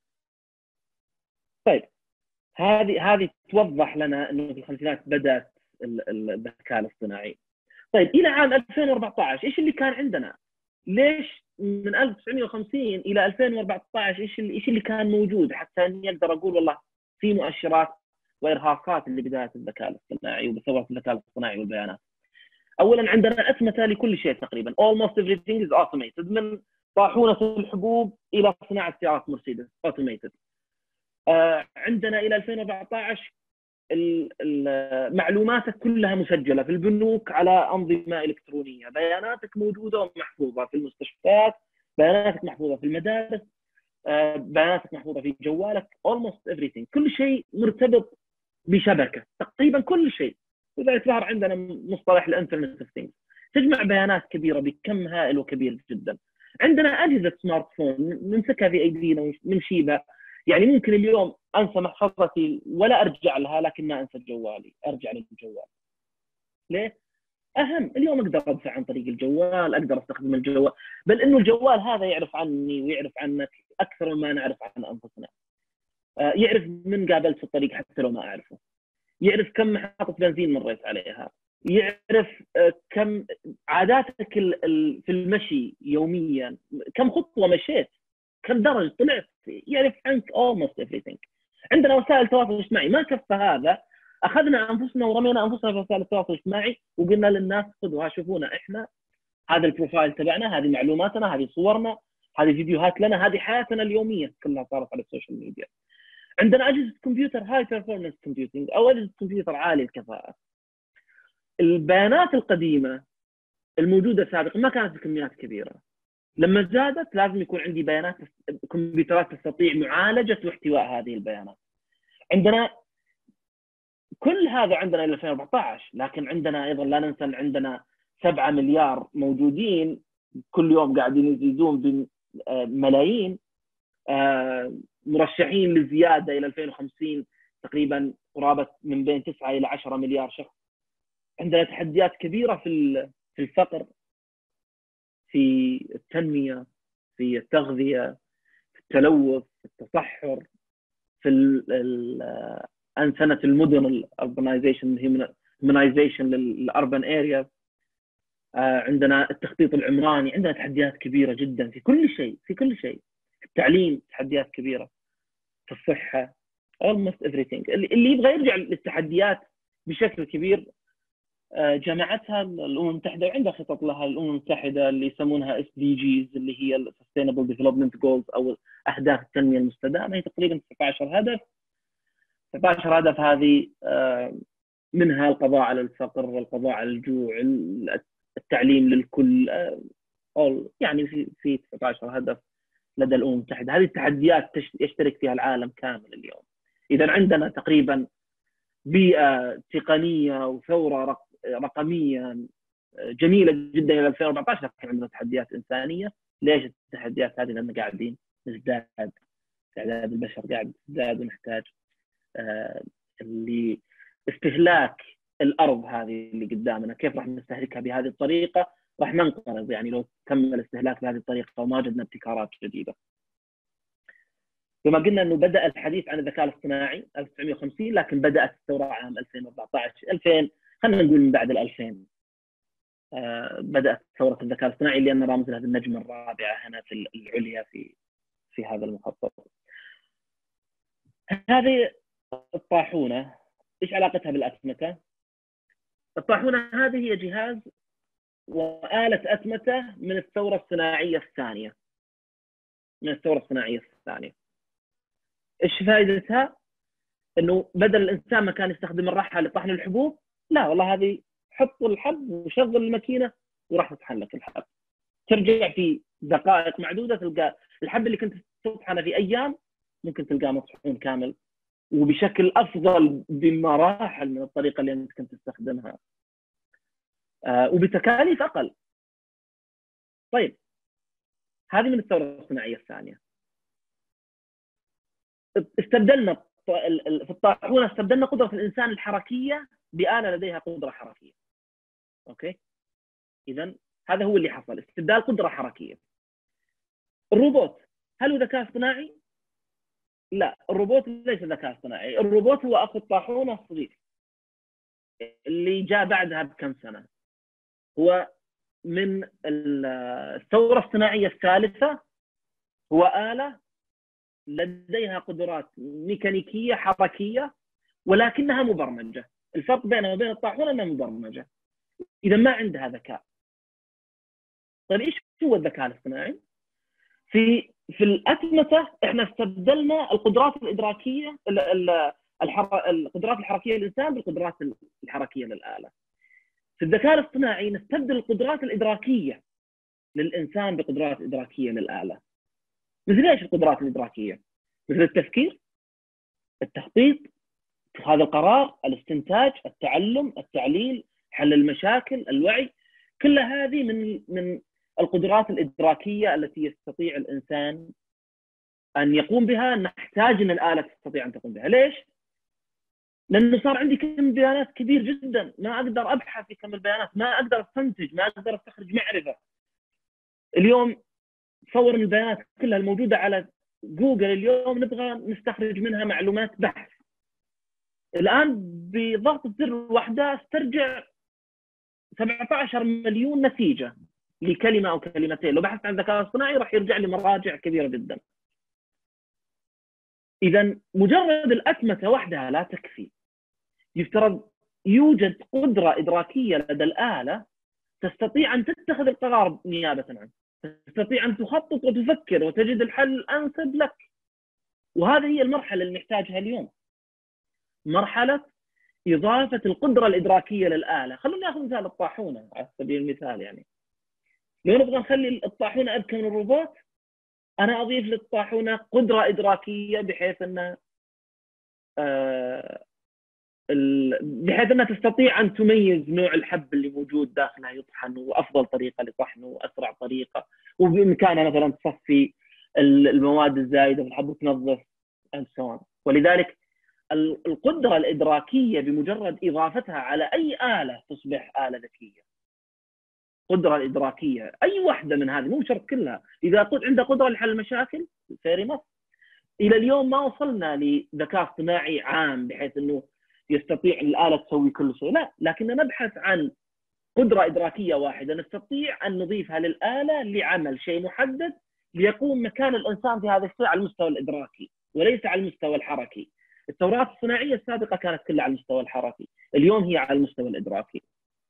طيب، هذه هذه توضح لنا انه في الخمسينات بدات الذكاء الاصطناعي. طيب، الى عام ألفين وأربعة عشر ايش اللي كان عندنا؟ ليش من ألف وتسعمئة وخمسين الى ألفين وأربعة عشر ايش اللي ايش اللي كان موجود حتى اني اقدر اقول والله في مؤشرات وارهاصات لبدايه الذكاء الاصطناعي وبثوره الذكاء الاصطناعي والبيانات؟ اولا عندنا اتمته لكل شيء تقريبا، almost everything is automated، من طاحونه الحبوب الى صناعه سيارات مرسيدس automated. آه عندنا الى ألفين وأربعة عشر معلوماتك كلها مسجله في البنوك على انظمه الكترونيه، بياناتك موجوده ومحفوظه في المستشفيات، بياناتك محفوظه في المدارس، آه بياناتك محفوظه في جوالك، almost everything، كل شيء مرتبط بشبكه، تقريبا كل شيء. لذلك ظهر عندنا مصطلح الانترنت اوف ثينجز، تجمع بيانات كبيره بكم هائل وكبير جدا. عندنا اجهزه سمارت فون نمسكها في ايدينا ونمشي بها، يعني ممكن اليوم انسى محفظتي ولا ارجع لها، لكن ما انسى جوالي، ارجع للجوال. ليه؟ اهم، اليوم اقدر ادفع عن طريق الجوال، اقدر استخدم الجوال، بل انه الجوال هذا يعرف عني ويعرف عنك اكثر مما نعرف عن انفسنا. يعرف من قابلت في الطريق حتى لو ما اعرفه، يعرف كم محطة بنزين مريت عليها، يعرف كم عاداتك في المشي يوميا، كم خطوة مشيت، كم درج طلعت، يعرف عنك almost everything. عندنا وسائل تواصل اجتماعي، ما كفى هذا، أخذنا أنفسنا ورمينا أنفسنا في وسائل التواصل الاجتماعي وقلنا للناس خذوها شوفونا إحنا، هذا البروفايل تبعنا، هذه معلوماتنا، هذه صورنا، هذه فيديوهات لنا، هذه حياتنا اليومية كلها صارت على السوشيال ميديا. عندنا أجهزة كمبيوتر هاي بيرفورمانس كومبيوتنج أو أجهزة كمبيوتر عالي الكفاءة. البيانات القديمة الموجودة سابقا ما كانت بكميات كبيرة، لما زادت لازم يكون عندي بيانات، كمبيوترات تستطيع معالجة واحتواء هذه البيانات. عندنا كل هذا عندنا إلى ألفين وأربعة عشر، لكن عندنا أيضا لا ننسى أن عندنا سبعة مليار موجودين كل يوم قاعدين يزيدون بملايين، مرشحين للزيادة إلى ألفين وخمسين تقريبا قرابة من بين تسعة إلى عشرة مليار شخص. عندنا تحديات كبيرة في في الفقر، في التنمية، في التغذية، في التلوث، في التصحر، في أنسنة المدن، الأربنايزيشن، هيومنايزيشن للأربن أريا. عندنا التخطيط العمراني، عندنا تحديات كبيرة جدا في كل شيء، في كل شيء. في التعليم تحديات كبيرة، في الصحة almost everything. اللي يبغى يرجع للتحديات بشكل كبير جمعتها الامم المتحده، وعندها خطط لها الامم المتحده اللي يسمونها اس دي جيز، اللي هي السستينبل ديفلوبمنت جولز او اهداف التنميه المستدامه. هي تقريبا تسعة عشر هدف. تسعة عشر هدف هذه منها القضاء على الفقر والقضاء على الجوع، التعليم للكل، يعني في في تسعة عشر هدف لدى الامم المتحده. هذه التحديات يشترك فيها العالم كامل اليوم. اذا عندنا تقريبا بيئه تقنيه وثوره رقميه جميله جدا الى ألفين وأربعة عشر، لكن عندنا تحديات انسانيه. ليش التحديات هذه؟ لان قاعدين نزداد، تعداد البشر قاعد يزداد، ونحتاج آه اللي استهلاك الارض هذه اللي قدامنا. كيف راح نستهلكها بهذه الطريقه؟ راح ننقرض يعني لو تم الاستهلاك بهذه الطريقه وما وجدنا ابتكارات جديده. كما قلنا انه بدا الحديث عن الذكاء الاصطناعي ألف وتسعمئة وخمسين، لكن بدات الثوره عام ألفين وأربعة عشر ألفين، خلينا نقول من بعد ال ألفين آه بدات ثوره الذكاء الاصطناعي اللي انا رامز لها بالنجمه الرابعه هنا في العليا في في هذا المخطط. هذه الطاحونه ايش علاقتها بالاتمته؟ الطاحونه هذه هي جهاز وآلة أتمتة من الثورة الصناعية الثانية. من الثورة الصناعية الثانية. إيش فائدتها؟ إنه بدل الإنسان ما كان يستخدم الرحى لطحن الحبوب، لا والله هذه حط الحب وشغل الماكينة وراح تطحن لك الحب. ترجع في دقائق معدودة تلقى الحب اللي كنت تطحنه في أيام ممكن تلقاه مطحون كامل وبشكل أفضل بمراحل من الطريقة اللي أنت كنت تستخدمها، آه وبتكاليف أقل. طيب هذه من الثورة الصناعية الثانية. استبدلنا في الطاحونة استبدلنا قدرة الإنسان الحركية بآلة لديها قدرة حركية. أوكي؟ إذن هذا هو اللي حصل، استبدال قدرة حركية. الروبوت هل هو ذكاء اصطناعي؟ لا، الروبوت ليس ذكاء اصطناعي. الروبوت هو أخو الطاحونة الصغير اللي جاء بعدها بكم سنة. هو من الثورة الصناعية الثالثة، هو آلة لديها قدرات ميكانيكية حركية ولكنها مبرمجة. الفرق بينها وبين الطاحونة أنها مبرمجة، إذا ما عندها ذكاء. طيب إيش هو الذكاء الاصطناعي؟ في في الأتمتة إحنا استبدلنا القدرات الإدراكية القدرات الحركية للإنسان بالقدرات الحركية للآلة. في الذكاء الاصطناعي نستبدل القدرات الإدراكية للإنسان بقدرات إدراكية للآلة. مثل إيش القدرات الإدراكية؟ مثل التفكير، التخطيط، اتخاذ القرار، الاستنتاج، التعلم، التعليل، حل المشاكل، الوعي. كل هذه من من القدرات الإدراكية التي يستطيع الإنسان أن يقوم بها. نحتاج أن الآلة تستطيع أن تقوم بها. ليش؟ لأنه صار عندي كم بيانات كبير جدا، ما أقدر أبحث في كم البيانات، ما أقدر أستنتج، ما أقدر أستخرج معرفة. اليوم تصور البيانات كلها الموجودة على جوجل اليوم نبغى نستخرج منها معلومات بحث. الآن بضغط زر واحدة استرجع سبعة عشر مليون نتيجة لكلمة أو كلمتين. لو بحثت عن الذكاء الاصطناعي راح يرجع لي مراجع كبيرة جدا. إذا مجرد الأتمتة وحدها لا تكفي. يفترض يوجد قدرة إدراكية لدى الآلة تستطيع أن تتخذ القرار نيابة عنه، تستطيع أن تخطط وتفكر وتجد الحل الأنسب لك. وهذه هي المرحلة اللي نحتاجها اليوم، مرحلة إضافة القدرة الإدراكية للآلة. خلونا ناخذ مثال الطاحونة على سبيل المثال. يعني لو نبغى نخلي الطاحونة أذكى من الروبوت، أنا أضيف للطاحونة قدرة إدراكية بحيث أنها آه بحيث أنها تستطيع أن تميز نوع الحب اللي موجود داخلها يطحن، وأفضل طريقة لطحنه وأسرع طريقة، وبإمكانها مثلا تصفي المواد الزايدة في الحب وتنظف and so on. ولذلك القدرة الإدراكية بمجرد إضافتها على أي آلة تصبح آلة ذكية. قدرة الإدراكية أي واحدة من هذه، مو شرط كلها. إذا عندها قدرة لحل المشاكل فيري مصر. إلى اليوم ما وصلنا لذكاء اصطناعي عام بحيث أنه يستطيع الآلة تسوي كل شيء، لا، لكن نبحث عن قدرة إدراكية واحدة نستطيع أن نضيفها للآلة لعمل شيء محدد ليقوم مكان الإنسان في هذا الشيء على المستوى الإدراكي وليس على المستوى الحركي. الثورات الصناعية السابقة كانت كلها على المستوى الحركي، اليوم هي على المستوى الإدراكي.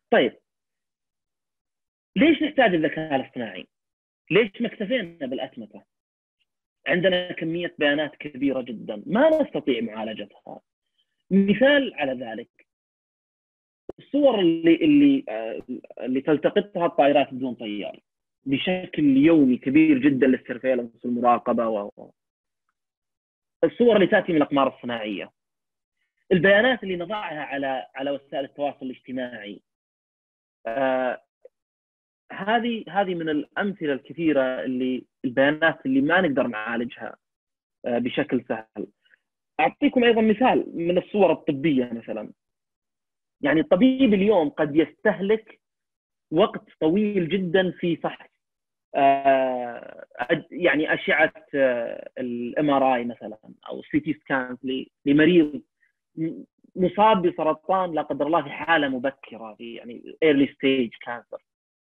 طيب ليش نحتاج الذكاء الاصطناعي؟ ليش ما اكتفينا بالأتمتة؟ عندنا كمية بيانات كبيرة جدا ما نستطيع معالجتها. مثال على ذلك الصور اللي اللي اللي تلتقطها الطائرات بدون طيار بشكل يومي كبير جدا للسيرفيلنس والمراقبة، و الصور اللي تأتي من الأقمار الصناعية، البيانات اللي نضعها على على وسائل التواصل الاجتماعي. آه هذه هذه من الأمثلة الكثيرة اللي البيانات اللي ما نقدر نعالجها آه بشكل سهل. أعطيكم أيضا مثال من الصور الطبية مثلا. يعني الطبيب اليوم قد يستهلك وقت طويل جدا في فحص آه يعني أشعة الام ار اي مثلا أو سي تي سكان لمريض مصاب بسرطان لا قدر الله في حالة مبكرة، في يعني early stage cancer.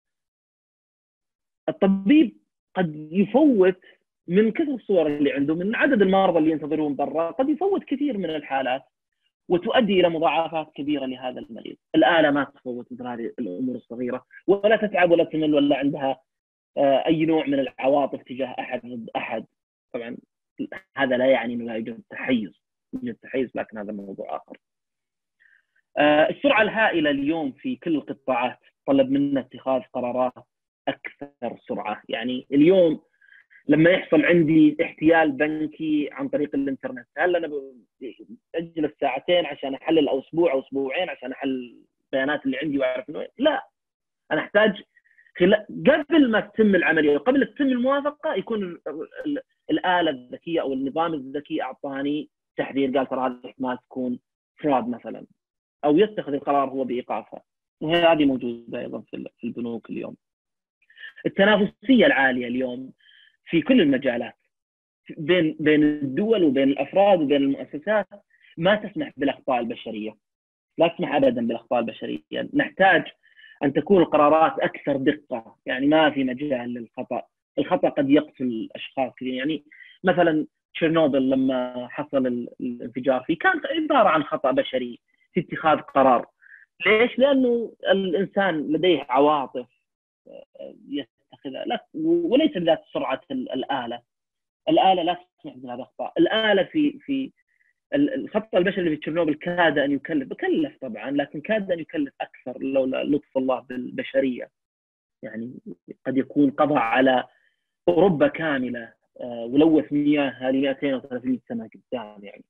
الطبيب قد يفوت من كثر الصور اللي عنده، من عدد المرضى اللي ينتظرون برا، قد يفوت كثير من الحالات وتؤدي إلى مضاعفات كبيرة لهذا المريض. الآلة ما تفوت مثل هذه الأمور الصغيرة، ولا تتعب ولا تمل ولا عندها أي نوع من العواطف تجاه أحد ضد أحد. طبعا هذا لا يعني أنه لا يوجد تحيز، يوجد تحيز، لكن هذا موضوع آخر. السرعة الهائلة اليوم في كل القطاعات طلب منا اتخاذ قرارات أكثر سرعة. يعني اليوم لما يحصل عندي احتيال بنكي عن طريق الانترنت، هل أنا أجلس ساعتين عشان أحلل أو أسبوع أو أسبوعين عشان أحلل البيانات اللي عندي وأعرف إنه لا، أنا أحتاج خلال قبل ما تتم العملية وقبل تتم الموافقة يكون الآلة الذكية أو النظام الذكي أعطاني تحذير، قال ترى هذا احتمال تكون فراد مثلا، أو يتخذ القرار هو بإيقافها. وهذه موجودة أيضا في البنوك اليوم. التنافسية العالية اليوم في كل المجالات بين بين الدول وبين الأفراد وبين المؤسسات ما تسمح بالأخطاء البشرية، لا تسمح أبدا بالأخطاء البشرية. نحتاج أن تكون القرارات أكثر دقة، يعني ما في مجال للخطأ. الخطأ قد يقتل أشخاص كثير. يعني مثلا تشيرنوبل لما حصل الانفجار فيه كانت عبارة عن خطأ بشري في اتخاذ قرار. ليش؟ لأنه الإنسان لديه عواطف يتخذها، لا وليس ذات سرعة الآلة. الآلة لا تسمح بهذا الأخطاء. الآلة في في الخطأ البشري اللي في تشيرنوبل كاد أن يكلف، بكلف طبعا، لكن كاد أن يكلف أكثر لولا لطف الله بالبشرية. يعني قد يكون قضى على أوروبا كاملة ولوث مياهها ل مئتين وثلاثمئة سنة قدام. يعني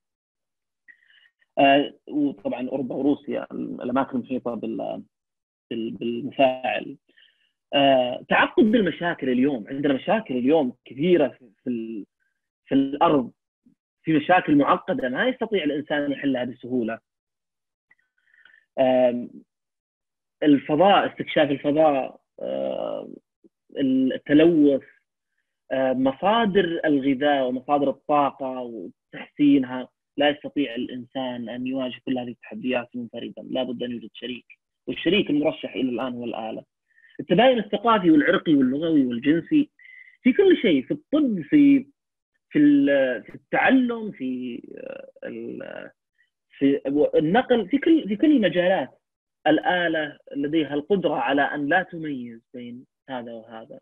وطبعا أوروبا وروسيا الأماكن المحيطة بالمفاعل. تعقد المشاكل اليوم، عندنا مشاكل اليوم كثيرة في في الأرض، في مشاكل معقدة ما يستطيع الإنسان يحلها بسهولة. الفضاء، استكشاف الفضاء، التلوث، مصادر الغذاء ومصادر الطاقة وتحسينها، لا يستطيع الإنسان أن يواجه كل هذه التحديات منفردا، لا بد أن يوجد شريك، والشريك المرشح إلى الآن هو الآلة. التباين الثقافي والعرقي واللغوي والجنسي في كل شيء، في الطب، في في في التعلم، في في النقل، في كل في كل المجالات الآلة لديها القدرة على أن لا تميز بين هذا وهذا.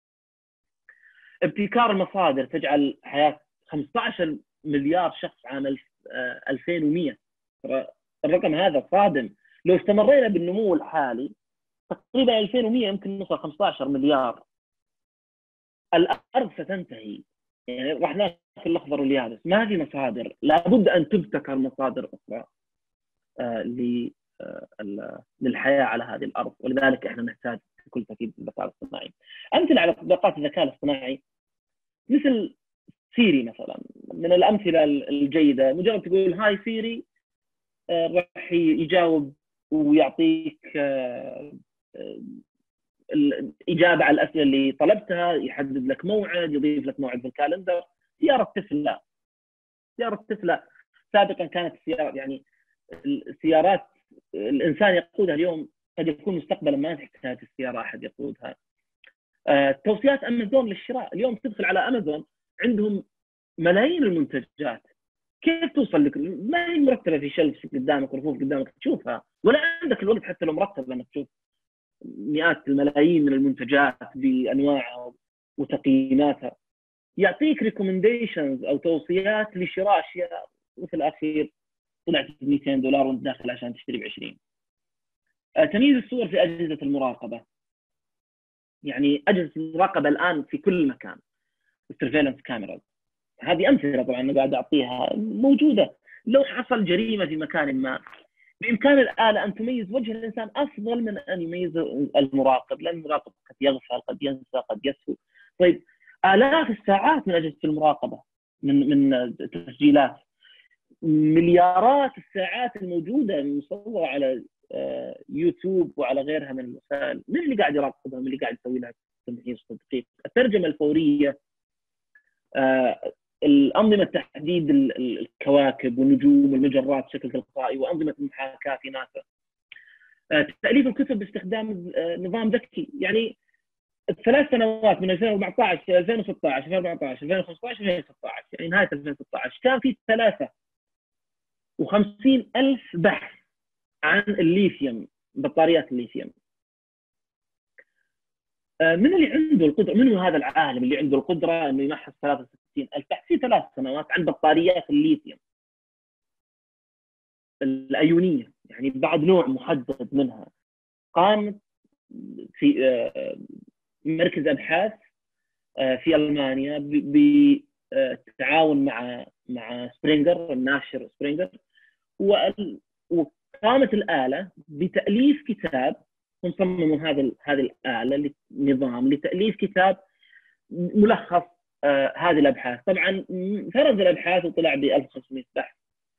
ابتكار المصادر تجعل حياة خمسة عشر مليار شخص عام ألفين ومئة. الرقم هذا صادم. لو استمرينا بالنمو الحالي تقريبا ألفين ومئة يمكن نوصل خمسة عشر مليار. الأرض ستنتهي، يعني راح ناكل الأخضر واليابس، ما في مصادر. لابد أن تبتكر مصادر أخرى آه للحياة على هذه الأرض، ولذلك إحنا نحتاج بكل تأكيد الذكاء الاصطناعي. أمثلة على تطبيقات الذكاء الاصطناعي مثل سيري مثلا، من الأمثلة الجيدة. مجرد تقول هاي سيري آه راح يجاوب ويعطيك آه الإجابة على الأسئلة اللي طلبتها، يحدد لك موعد، يضيف لك موعد في الكالندر. سيارة تسلا، سيارة تسلا سابقا كانت السيارة، يعني السيارات الإنسان يقودها اليوم قد يكون مستقبلا ما تحتاج السيارة أحد يقودها. آه، توصيات أمازون للشراء، اليوم تدخل على أمازون عندهم ملايين المنتجات، كيف توصل لك؟ ما هي مرتبه في شلف قدامك ورفوف قدامك تشوفها، ولا عندك الوقت حتى لو مرتب انك تشوف مئات الملايين من المنتجات بانواعها وتقييماتها. يعطيك ريكومنديشنز او توصيات لشراء اشياء، وفي الاخير طلعت ب مئتين دولار وانت داخل عشان تشتري ب عشرين. تمييز الصور في اجهزه المراقبه، يعني اجهزه المراقبه الان في كل مكان، السيرفيلانس كاميرا، هذه امثله طبعا انا قاعد اعطيها موجوده. لو حصل جريمه في مكان ما، بامكان الاله ان تميز وجه الانسان افضل من ان يميز المراقب، لان المراقب قد يغفل، قد ينسى، قد يسهو. طيب الاف الساعات من اجهزه المراقبه، من من تسجيلات، مليارات الساعات الموجوده مصوره على يوتيوب وعلى غيرها من الوسائل، من اللي قاعد يراقبها؟ من اللي قاعد يسوي لها تمحيص وتدقيق؟ الترجمه الفوريه، الأنظمة تحديد الكواكب والنجوم والمجرات بشكل تلقائي، وأنظمة المحاكاة في ناسا، تأليف الكتب باستخدام نظام ذكي. يعني الثلاث سنوات من ألفين وأربعة عشر ألفين وستة عشر ألفين وأربعة عشر ألفين وخمسة عشر ألفين وستة عشر، يعني نهاية ألفين وستة عشر، كان في ثلاثة وخمسين ألف بحث عن الليثيوم، بطاريات الليثيوم. من اللي عنده القدرة، من هو هذا العالم اللي عنده القدرة أنه يمحص ثلاثة وستين ألف بحث في ثلاث سنوات عن بطاريات الليثيوم الأيونية؟ يعني بعد نوع محدد منها. قام في مركز أبحاث في ألمانيا بالتعاون مع مع سبرينجر، الناشر سبرينجر، وقامت الآلة بتأليف كتاب. هم صمموا هذا هذه الآلة نظام لتأليف كتاب ملخص آه هذه الأبحاث. طبعا فرز الأبحاث وطلع ب ألف وخمسمئة بحث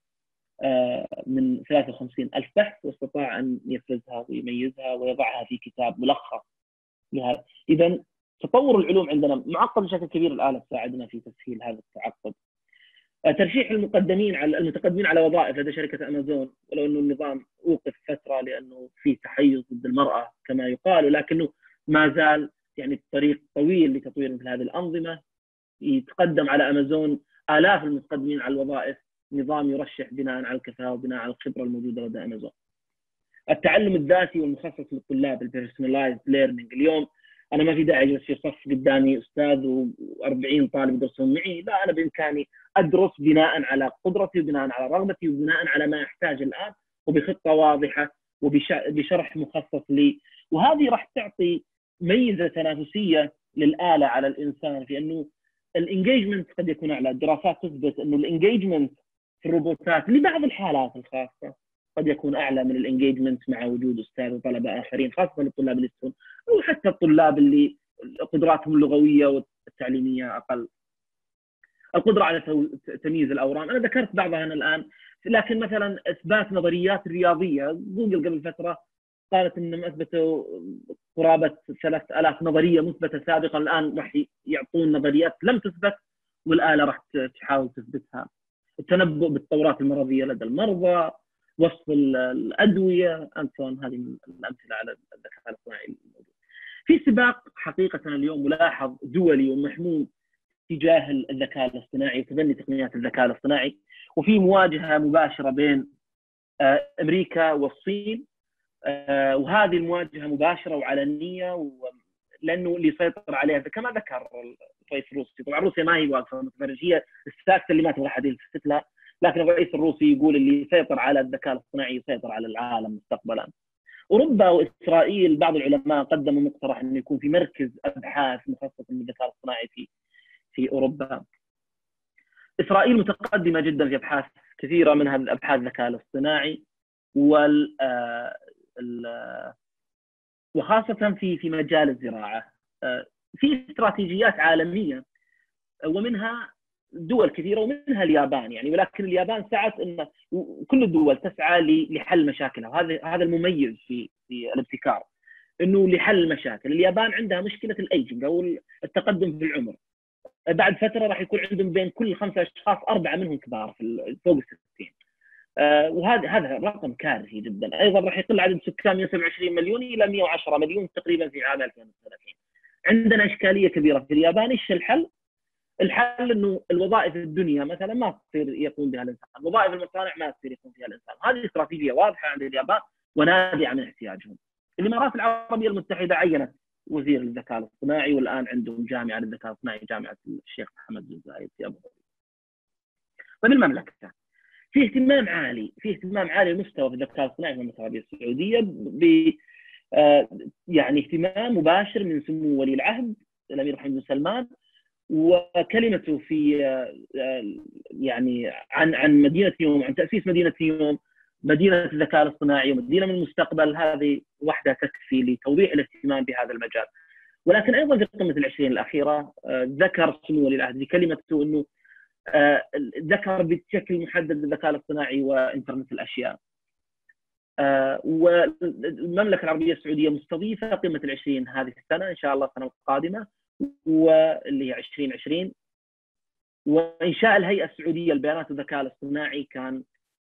آه من ثلاثة وخمسين ألف بحث، واستطاع أن يفرزها ويميزها ويضعها في كتاب ملخص لهذا. إذا تطور العلوم عندنا معقد بشكل كبير، الآلة تساعدنا في تسهيل هذا التعقد. آه ترشيح المقدمين على المتقدمين على وظائف لدى شركة أمازون، ولو أنه النظام أوقف فترة لأنه في تحيز ضد المرأة كما يقال، ولكنه ما زال يعني الطريق طويل لتطوير مثل هذه الأنظمة. يتقدم على أمازون آلاف المتقدمين على الوظائف، نظام يرشح بناء على الكفاءة وبناء على الخبرة الموجودة لدى أمازون. التعلم الذاتي والمخصص للطلاب، البيرسونلايزد ليرنينج. اليوم أنا ما في داعي أجلس في صف قدامي أستاذ وأربعين طالب يدرسون معي، لا، أنا بإمكاني أدرس بناء على قدرتي وبناء على رغبتي وبناء على ما أحتاج الآن، وبخطة واضحة وبشرح مخصص لي. وهذه راح تعطي ميزة تنافسية للآلة على الإنسان، في أنه الانجيجمنت قد يكون أعلى. الدراسات تثبت أنه الانجيجمنت في الروبوتات لبعض الحالات الخاصة قد يكون أعلى من الانجيجمنت مع وجود أستاذ وطلبة آخرين، خاصة الطلاب اللي يستون، أو حتى الطلاب اللي قدراتهم اللغوية والتعليمية أقل. القدرة على تمييز الأورام، أنا ذكرت بعضها أنا الآن، لكن مثلا إثبات نظريات رياضية، جوجل قبل فترة قالت إنهم أثبتوا قرابة ثلاث آلاف نظرية مثبتة سابقا، الآن راح يعطون نظريات لم تثبت والآلة راح تحاول تثبتها. التنبؤ بالتطورات المرضية لدى المرضى، وصف الأدوية، أنتون، هذه من الأمثلة على الذكاء الاصطناعي الموجود. في سباق حقيقة اليوم ملاحظ دولي ومحموم تجاه الذكاء الاصطناعي وتبني تقنيات الذكاء الاصطناعي، وفي مواجهة مباشرة بين أمريكا والصين، وهذه المواجهة مباشرة وعلنية، لأنه اللي يسيطر عليها كما ذكر الرئيس الروسي. طبعا روسيا ما هي واقفة متفرج، هي الساكتة اللي ما تبغى حد يلتفت لها، لكن الرئيس الروسي يقول اللي يسيطر على الذكاء الاصطناعي يسيطر على العالم مستقبلا. أوروبا وإسرائيل، بعض العلماء قدموا مقترح أنه يكون في مركز أبحاث مخصص للذكاء الاصطناعي في في أوروبا. إسرائيل متقدمة جدا في أبحاث كثيرة، منها الأبحاث الذكاء الاصطناعي وال وخاصة في في مجال الزراعة. في استراتيجيات عالمية ومنها دول كثيرة ومنها اليابان يعني، ولكن اليابان سعت ان كل الدول تسعى لحل مشاكلها، وهذا هذا المميز في في الابتكار، انه لحل المشاكل. اليابان عندها مشكلة الايجنج او التقدم في العمر، بعد فترة راح يكون عندهم بين كل خمسة اشخاص أربعة منهم كبار في فوق الستين، آه وهذا هذا رقم كارثي جدا. ايضا راح يقل عدد سكان مئة وسبعة وعشرين مليون الى مئة وعشرة مليون تقريبا في عام ألفين وثلاثين. عندنا اشكاليه كبيره في اليابان. ايش الحل؟ الحل انه الوظائف الدنيا مثلا ما تصير يقوم بها الانسان، وظائف المصانع ما تصير يقوم بها الانسان. هذه استراتيجيه واضحه عند اليابان ونادعه من احتياجهم. الامارات العربيه المتحده عينت وزير الذكاء الاصطناعي، والان عندهم جامعه للذكاء الاصطناعي، جامعه الشيخ محمد بن زايد في ابو ظبي. وبالمملكه في اهتمام عالي في اهتمام عالي المستوى في الذكاء الاصطناعي في المملكه العربيه السعوديه، ب يعني اهتمام مباشر من سمو ولي العهد الامير محمد بن سلمان، وكلمته في يعني عن عن مدينه نيوم، عن تاسيس مدينه نيوم، مدينه الذكاء الاصطناعي ومدينه من المستقبل. هذه وحده تكفي لتوضيح الاهتمام بهذا المجال. ولكن ايضا في قمه العشرين الاخيره ذكر سمو ولي العهد في كلمته انه ذكر بشكل محدد الذكاء الاصطناعي وانترنت الاشياء. والمملكه العربيه السعوديه مستضيفه قمه العشرين هذه السنه ان شاء الله السنه القادمه، واللي هي عشرين عشرين. وانشاء الهيئه السعوديه للبيانات والذكاء الاصطناعي كان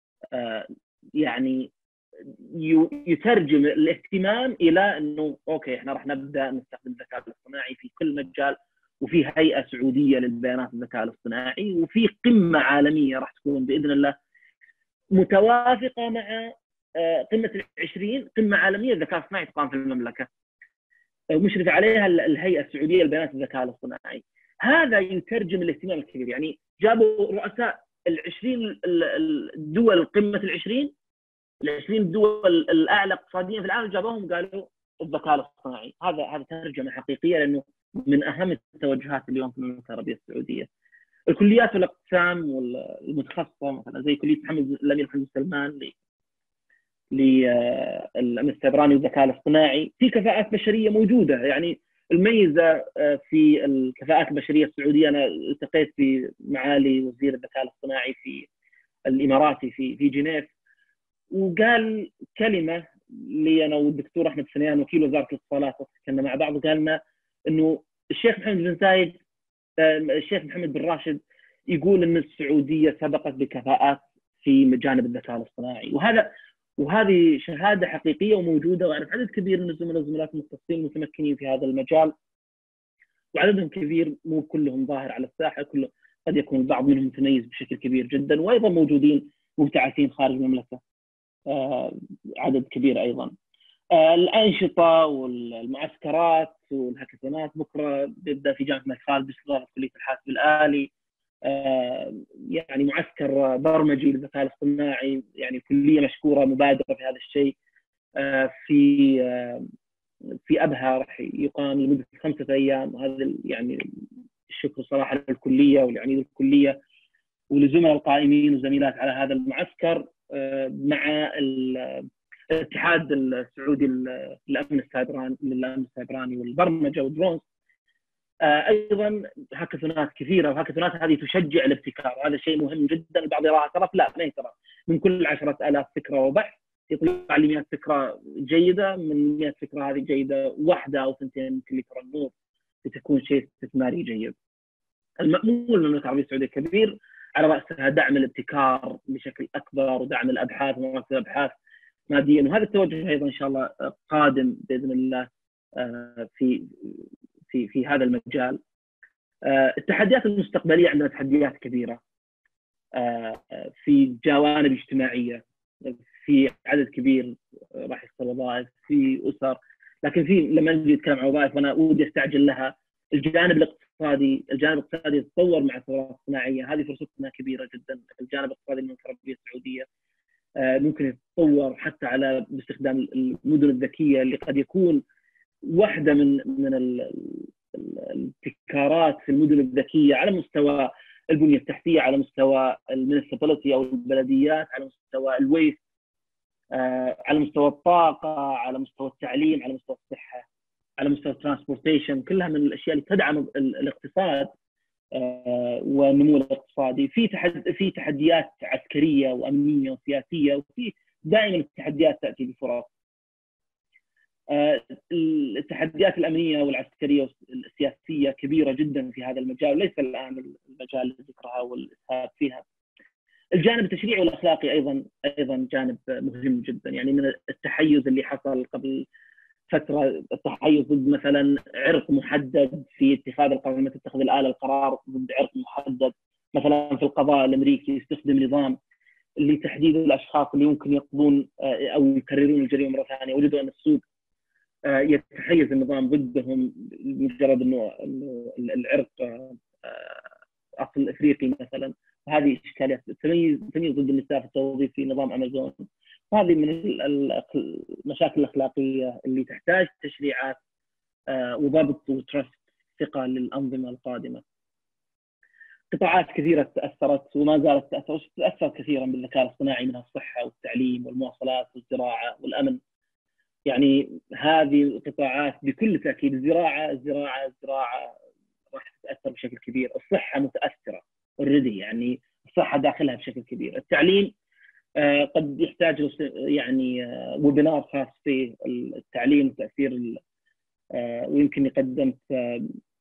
يعني يترجم الاهتمام الى انه اوكي احنا راح نبدا نستخدم الذكاء الاصطناعي في كل مجال، وفي هيئه سعوديه للبيانات والذكاء الاصطناعي، وفي قمه عالميه راح تكون باذن الله متوافقه مع قمه العشرين، قمه عالميه للذكاء الاصطناعي تقام في المملكه مشرف عليها الهيئه السعوديه للبيانات والذكاء الاصطناعي. هذا يترجم الاهتمام الكبير. يعني جابوا رؤساء العشرين الدول، قمه العشرين العشرين الدول الاعلى اقتصاديا في العالم، جابوهم قالوا الذكاء الاصطناعي. هذا هذا ترجمه حقيقيه، لانه من اهم التوجهات اليوم في المملكه العربيه السعوديه. الكليات والاقسام والمتخصصه مثلا زي كليه محمد الامير محمد سلمان للامن السيبراني والذكاء الاصطناعي، في كفاءات بشريه موجوده. يعني الميزه في الكفاءات البشريه السعوديه، انا التقيت بمعالي وزير الذكاء الاصطناعي في الاماراتي في في جنيف، وقال كلمه لي انا والدكتور احمد سنيان وكيل وزاره الاتصالات، كنا مع بعض، وقال لنا انه الشيخ محمد بن زايد الشيخ محمد بن راشد يقول ان السعوديه سبقت بكفاءات في جانب الذكاء الاصطناعي. وهذا وهذه شهاده حقيقيه وموجوده، واعرف عدد كبير من الزملاء والزميلات المختصين المتمكنين في هذا المجال، وعددهم كبير، مو كلهم ظاهر على الساحه، كله قد يكون البعض منهم متميز بشكل كبير جدا، وايضا موجودين مبتعثين خارج المملكه آه عدد كبير ايضا. آه الانشطه والمعسكرات والهاكاثونات، بكره بيبدا في جامعه الملك خالد باستضافه كليه الحاسب الالي آه يعني معسكر برمجي للذكاء الاصطناعي، يعني كليه مشكوره مبادره في هذا الشيء. آه في آه في ابها راح يقام لمده خمسه ايام، وهذا يعني الشكر صراحه للكليه والعميد الكليه ولزملاء القائمين والزميلات على هذا المعسكر مع الاتحاد السعودي للامن السيبراني للامن السيبراني والبرمجه والدرونز. ايضا هاكاثونات كثيره، وهاكاثونات هذه تشجع الابتكار، هذا شيء مهم جدا. البعض يراها ترف، لا ما هي ترف. من كل عشرة آلاف فكره وبحث يطلع لي مئة فكره جيده، من مئة فكره هذه جيده واحده او ثنتين ممكن يترنون لتكون شيء استثماري جيد. المأمول المملكه العربيه السعوديه كبير، على راسها دعم الابتكار بشكل اكبر ودعم الابحاث ومراكز الابحاث ماديا، وهذا التوجه ايضا ان شاء الله قادم باذن الله في في في هذا المجال. التحديات المستقبليه، عندنا تحديات كبيره في جوانب اجتماعيه، في عدد كبير راح يخسر وظائف، في اسر، لكن في لما نجي نتكلم عن وظائف وانا ودي استعجل لها، الجانب الاقتصادي الجانب الاقتصادي يتطور مع الثوره الصناعيه، هذه فرصتنا كبيره جدا. الجانب الاقتصادي للمملكه العربيه السعوديه ممكن يتطور حتى على باستخدام المدن الذكيه، اللي قد يكون واحده من من الابتكارات في المدن الذكيه على مستوى البنيه التحتيه، على مستوى الميونسيباليتي او البلديات، على مستوى الويست، على مستوى الطاقه، على مستوى التعليم، على مستوى الصحه، على مستوى الترانسبورتيشن. كلها من الاشياء اللي تدعم الاقتصاد والنمو الاقتصادي. في تحد في تحديات عسكريه وامنيه وسياسيه، وفي دائما التحديات تاتي بفرص. التحديات الامنيه والعسكريه والسياسيه كبيره جدا في هذا المجال، وليس الان المجال لذكرها والاسهاب فيها. الجانب التشريعي والاخلاقي ايضا ايضا جانب مهم جدا، يعني من التحيز اللي حصل قبل فتره التحيز ضد مثلا عرق محدد في اتخاذ القرار، لما تتخذ الاله القرار ضد عرق محدد. مثلا في القضاء الامريكي يستخدم نظام لتحديد الاشخاص اللي ممكن يقضون او يكررون الجريمه مره ثانيه، وجدوا ان السوق يتحيز النظام ضدهم مجرد انه العرق اصل افريقي مثلا. هذه اشكاليات تمييز تمييز ضد النساء في التوظيف في نظام امازون. هذه من المشاكل الاخلاقيه اللي تحتاج تشريعات وضبط وترست ثقه للانظمه القادمه. قطاعات كثيره تاثرت وما زالت تاثر تاثر كثيرا بالذكاء الاصطناعي، منها الصحه والتعليم والمواصلات والزراعه والامن. يعني هذه القطاعات بكل تاكيد. الزراعه الزراعه الزراعه راح تتاثر بشكل كبير. الصحه متاثره اوريدي، يعني الصحه داخلها بشكل كبير. التعليم آه قد يحتاج يعني آه ويبينار خاص في التعليم وتاثير آه ويمكن قدمت آه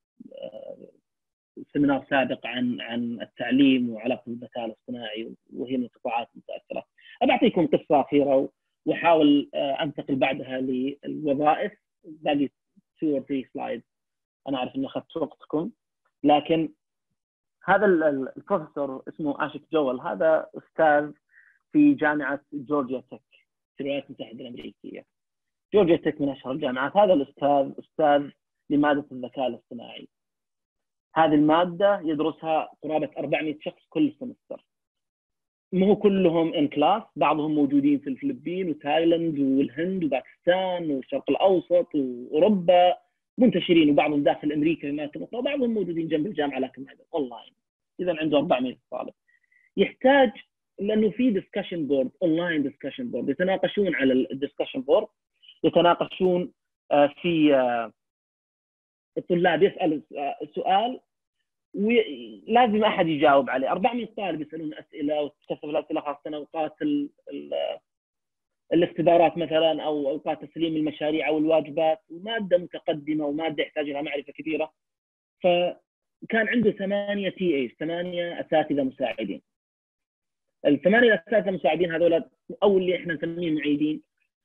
سمينار سابق عن عن التعليم وعلاقه الذكاء الاصطناعي، وهي من القطاعات المتاثره. أبعطيكم قصه اخيره واحاول انتقل بعدها للوظائف. باقي تو or three سلايد، انا اعرف اني اخذت وقتكم، لكن هذا البروفيسور اسمه آشيك جويل، هذا استاذ في جامعه جورجيا تك في الولايات المتحده الامريكيه. جورجيا تك من اشهر الجامعات. هذا الاستاذ استاذ لماده الذكاء الاصطناعي. هذه الماده يدرسها قرابه أربعمئة شخص كل سمستر. مو كلهم ان كلاس، بعضهم موجودين في الفلبين وتايلاند والهند وباكستان والشرق الاوسط واوروبا منتشرين، وبعضهم داخل امريكا واماكن اخرى، وبعضهم موجودين جنب الجامعه لكن هذا اونلاين. اذا عنده أربعمئة طالب. يحتاج لانه في ديسكشن بورد، اونلاين ديسكشن بورد، يتناقشون على الديسكشن بورد، يتناقشون في الطلاب يسال سؤال ولازم احد يجاوب عليه. أربعمئة طالب يسالون اسئله وتكثف الاسئله خاصه اوقات الاختبارات مثلا او اوقات تسليم المشاريع او الواجبات، وماده متقدمه وماده يحتاج لها معرفه كبيره. فكان عنده ثمانيه تي اي ثمانيه اساتذه مساعدين. الثمانيه الاساتذه المساعدين هذول او اللي احنا نسميه معيدين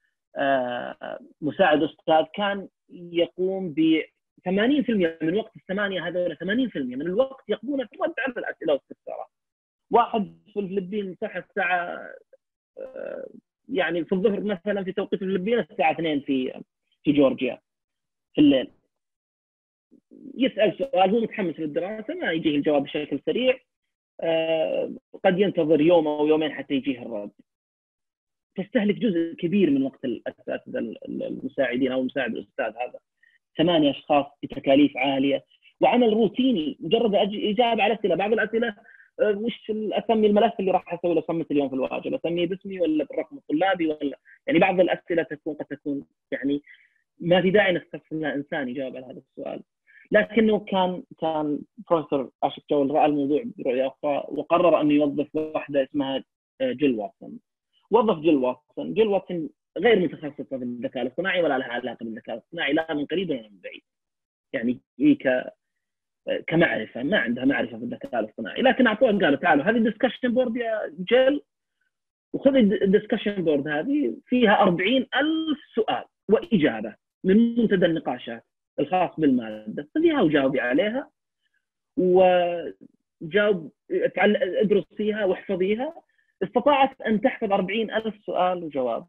مساعد استاذ، كان يقوم ب ثمانين بالمئة من وقت الثمانيه هذول، ثمانين بالمئة من الوقت يقضونه في رد على الاسئله والاستفسارات. واحد في الفلبين صح الساعه يعني في الظهر مثلا في توقيت الفلبين الساعه اثنين في في جورجيا في الليل، يسال سؤال، هو متحمس للدراسه، ما يجيه الجواب بشكل سريع، قد ينتظر يوم او يومين حتى يجيه الرد. تستهلك جزء كبير من وقت الاساتذه المساعدين او مساعد الاستاذ هذا. ثمانية أشخاص بتكاليف عالية وعمل روتيني، مجرد إجابة على أسئلة. بعض الأسئلة وش أسمي الملف اللي راح أسوي له صمت اليوم في الواجب، أسميه باسمي ولا بالرقم الطلابي ولا يعني بعض الأسئلة تكون قد تكون يعني ما في داعي نستخدم إنسان يجاوب على هذا السؤال. لكنه كان كان بروفيسور آشيك جويل رأى الموضوع برؤية أخرى وقرر أن يوظف واحدة اسمها جيل واتسون. وظف جيل واتسون. جيل واتسون غير متخصصه في الذكاء الاصطناعي ولا لها علاقه بالذكاء الاصطناعي لا من قريب ولا من بعيد. يعني هي ك كمعرفه ما عندها معرفه في الذكاء الاصطناعي، لكن اعطوها قالوا تعالوا هذه الديسكشن بورد يا جيل، وخذ الديسكشن بورد هذه فيها أربعين ألف سؤال واجابه من منتدى النقاشات الخاص بالماده، خذيها وجاوبي عليها وجاوب ادرس فيها واحفظيها. استطاعت ان تحفظ أربعين ألف سؤال وجواب،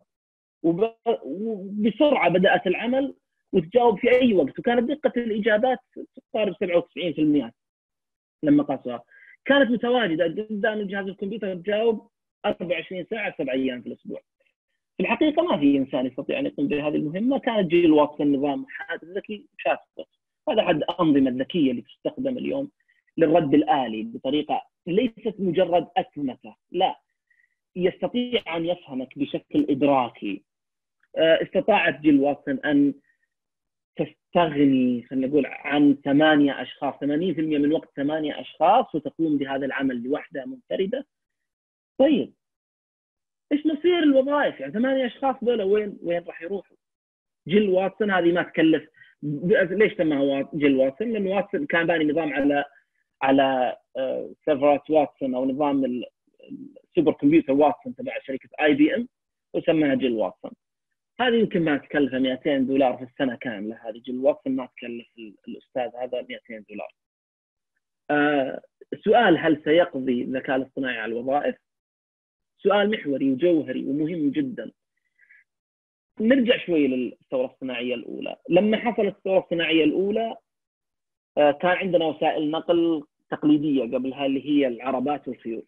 وبسرعه بدات العمل وتجاوب في اي وقت، وكانت دقه الاجابات تقارب سبعة وتسعين بالمئة لما قاسوها. كانت متواجده قدام جهاز الكمبيوتر تجاوب أربعة وعشرين ساعه سبع ايام في الاسبوع. في الحقيقه ما في انسان يستطيع ان يقوم بهذه المهمه. كانت جيل واتسون نظام محادث ذكي شاطر. هذا احد الانظمه الذكيه اللي تستخدم اليوم للرد الالي بطريقه ليست مجرد اتمته، لا، يستطيع ان يفهمك بشكل ادراكي. استطاعت جيل واتسون ان تستغني خلينا نقول عن ثمانيه اشخاص، ثمانين بالمئة من وقت ثمانيه اشخاص، وتقوم بهذا العمل لوحدها منفرده. طيب ايش مصير الوظائف؟ يعني ثمانيه اشخاص دول وين وين راح يروحوا؟ جيل واتسون هذه ما تكلف. ليش سماها جيل واتسون؟ لان واتسون كان باني نظام على على سيرفرات واتسون او نظام السوبر كمبيوتر واتسون تبع شركه اي بي ام، وسماها جيل واتسون. هذه يمكن ما تكلف مئتين دولار في السنة كاملة، هذه الوقت ما تكلف الأستاذ هذا مئتين دولار. آه سؤال هل سيقضي الذكاء الاصطناعي على الوظائف؟ سؤال محوري وجوهري ومهم جدا. نرجع شوي للثورة الصناعية الأولى. لما حصلت الثورة الصناعية الأولى آه كان عندنا وسائل نقل تقليدية قبلها اللي هي العربات والخيول.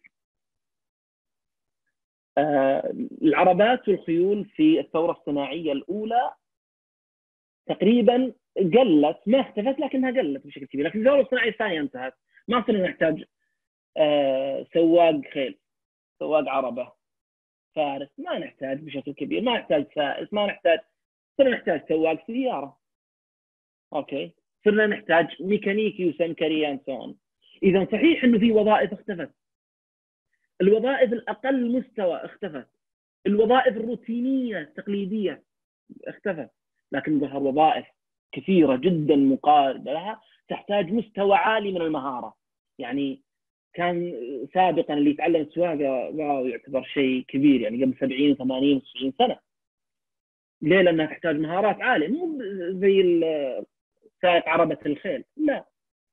آه العربات والخيول في الثورة الصناعية الأولى تقريبا قلت، ما اختفت لكنها قلت بشكل كبير. لكن الثورة الصناعية الثانية انتهت، ما صرنا نحتاج آه سواق خيل، سواق عربة، فارس، ما نحتاج بشكل كبير، ما نحتاج فارس، ما نحتاج، صرنا نحتاج سواق سيارة. اوكي، صرنا نحتاج ميكانيكي وسمكري and so on. إذا صحيح إنه في وظائف اختفت، الوظائف الأقل مستوى اختفت، الوظائف الروتينية التقليدية اختفت، لكن ظهر وظائف كثيرة جدا مقاربة لها تحتاج مستوى عالي من المهارة. يعني كان سابقا اللي يتعلم السواقة واو يعتبر شيء كبير، يعني قبل سبعين وثمانين وتسعين سنة. ليه؟ لأنها تحتاج مهارات عالية، مو زي سائق عربة الخيل، لا.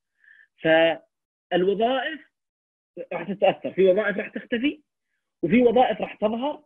فالوظائف راح تتأثر، في وظائف راح تختفي وفي وظائف راح تظهر.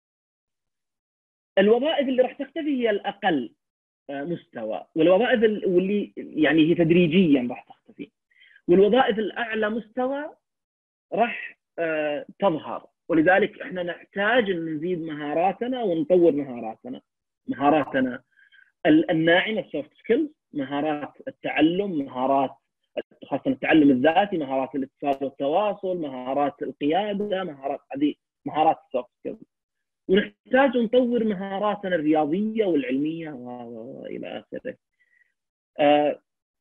الوظائف اللي راح تختفي هي الأقل مستوى، والوظائف واللي يعني هي تدريجيا راح تختفي، والوظائف الأعلى مستوى راح تظهر. ولذلك احنا نحتاج ان نزيد مهاراتنا ونطور مهاراتنا مهاراتنا الناعمة السوفت سكيلز، مهارات التعلم، مهارات خاصة التعلم الذاتي، مهارات الاتصال والتواصل، مهارات القيادة، مهارات هذه مهارات السوفت سكيلز. ونحتاج نطور مهاراتنا الرياضية والعلمية وإلى آخره. آه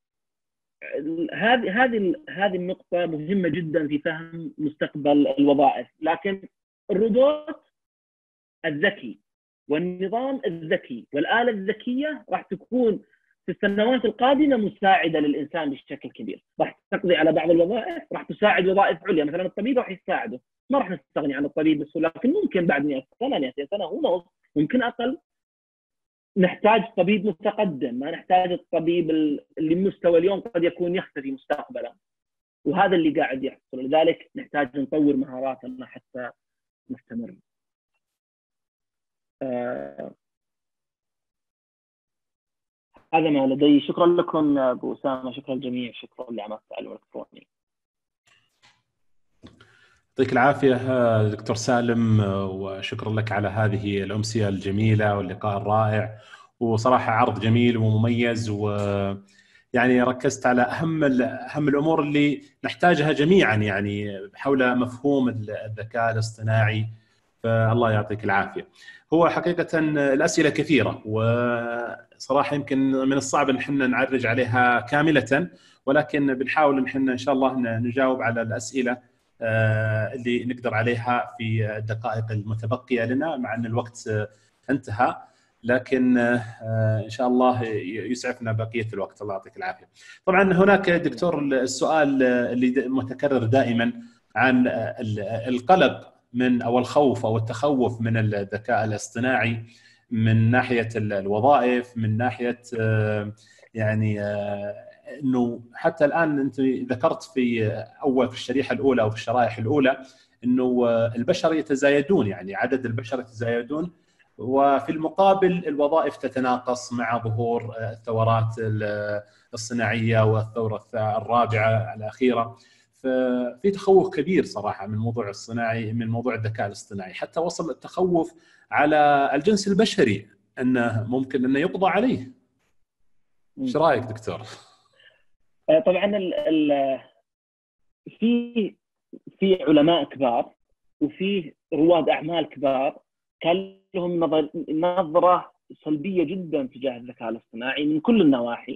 هذه هذه هذه النقطة مهمة جدا في فهم مستقبل الوظائف. لكن الروبوت الذكي والنظام الذكي والآلة الذكية راح تكون في السنوات القادمة مساعدة للإنسان بشكل كبير، راح تقضي على بعض الوظائف، راح تساعد وظائف عليا. مثلا الطبيب راح يساعده، ما راح نستغني عن الطبيب بسهولة، لكن ممكن بعد مئة سنة مئتين سنة ونص ممكن أقل نحتاج طبيب متقدم، ما نحتاج الطبيب اللي مستوى اليوم قد يكون يختفي مستقبلا. وهذا اللي قاعد يحصل، لذلك نحتاج نطور مهاراتنا حتى نستمر. آه هذا ما لدي. شكرا لكم يا ابو اسامه، شكرا للجميع، شكرا لعمل التعلم الالكتروني. يعطيك العافيه دكتور سالم، وشكرا لك على هذه الامسيه الجميله واللقاء الرائع، وصراحه عرض جميل ومميز، و يعني ركزت على اهم اهم الامور اللي نحتاجها جميعا يعني حول مفهوم الذكاء الاصطناعي. فالله يعطيك العافيه. هو حقيقه الاسئله كثيره، وصراحه يمكن من الصعب ان احنا نعرج عليها كامله، ولكن بنحاول ان احنا ان شاء الله نجاوب على الاسئله اللي نقدر عليها في الدقائق المتبقيه لنا، مع ان الوقت انتهى، لكن ان شاء الله يسعفنا بقيه الوقت. الله يعطيك العافيه. طبعا هناك دكتور السؤال اللي متكرر دائما عن القلق من او الخوف او التخوف من الذكاء الاصطناعي من ناحيه الوظائف، من ناحيه يعني انه حتى الان انت ذكرت في اول في الشريحه الاولى او في الشرائح الاولى انه البشر يتزايدون، يعني عدد البشر يتزايدون، وفي المقابل الوظائف تتناقص مع ظهور الثورات الصناعيه والثوره الرابعه الاخيره. ففي تخوف كبير صراحه من موضوع الصناعي، من موضوع الذكاء الاصطناعي، حتى وصل التخوف على الجنس البشري انه ممكن انه يقضى عليه. ايش رايك دكتور؟ طبعا ال ال في في علماء كبار وفي رواد اعمال كبار كان لهم نظره سلبيه جدا تجاه الذكاء الاصطناعي من كل النواحي.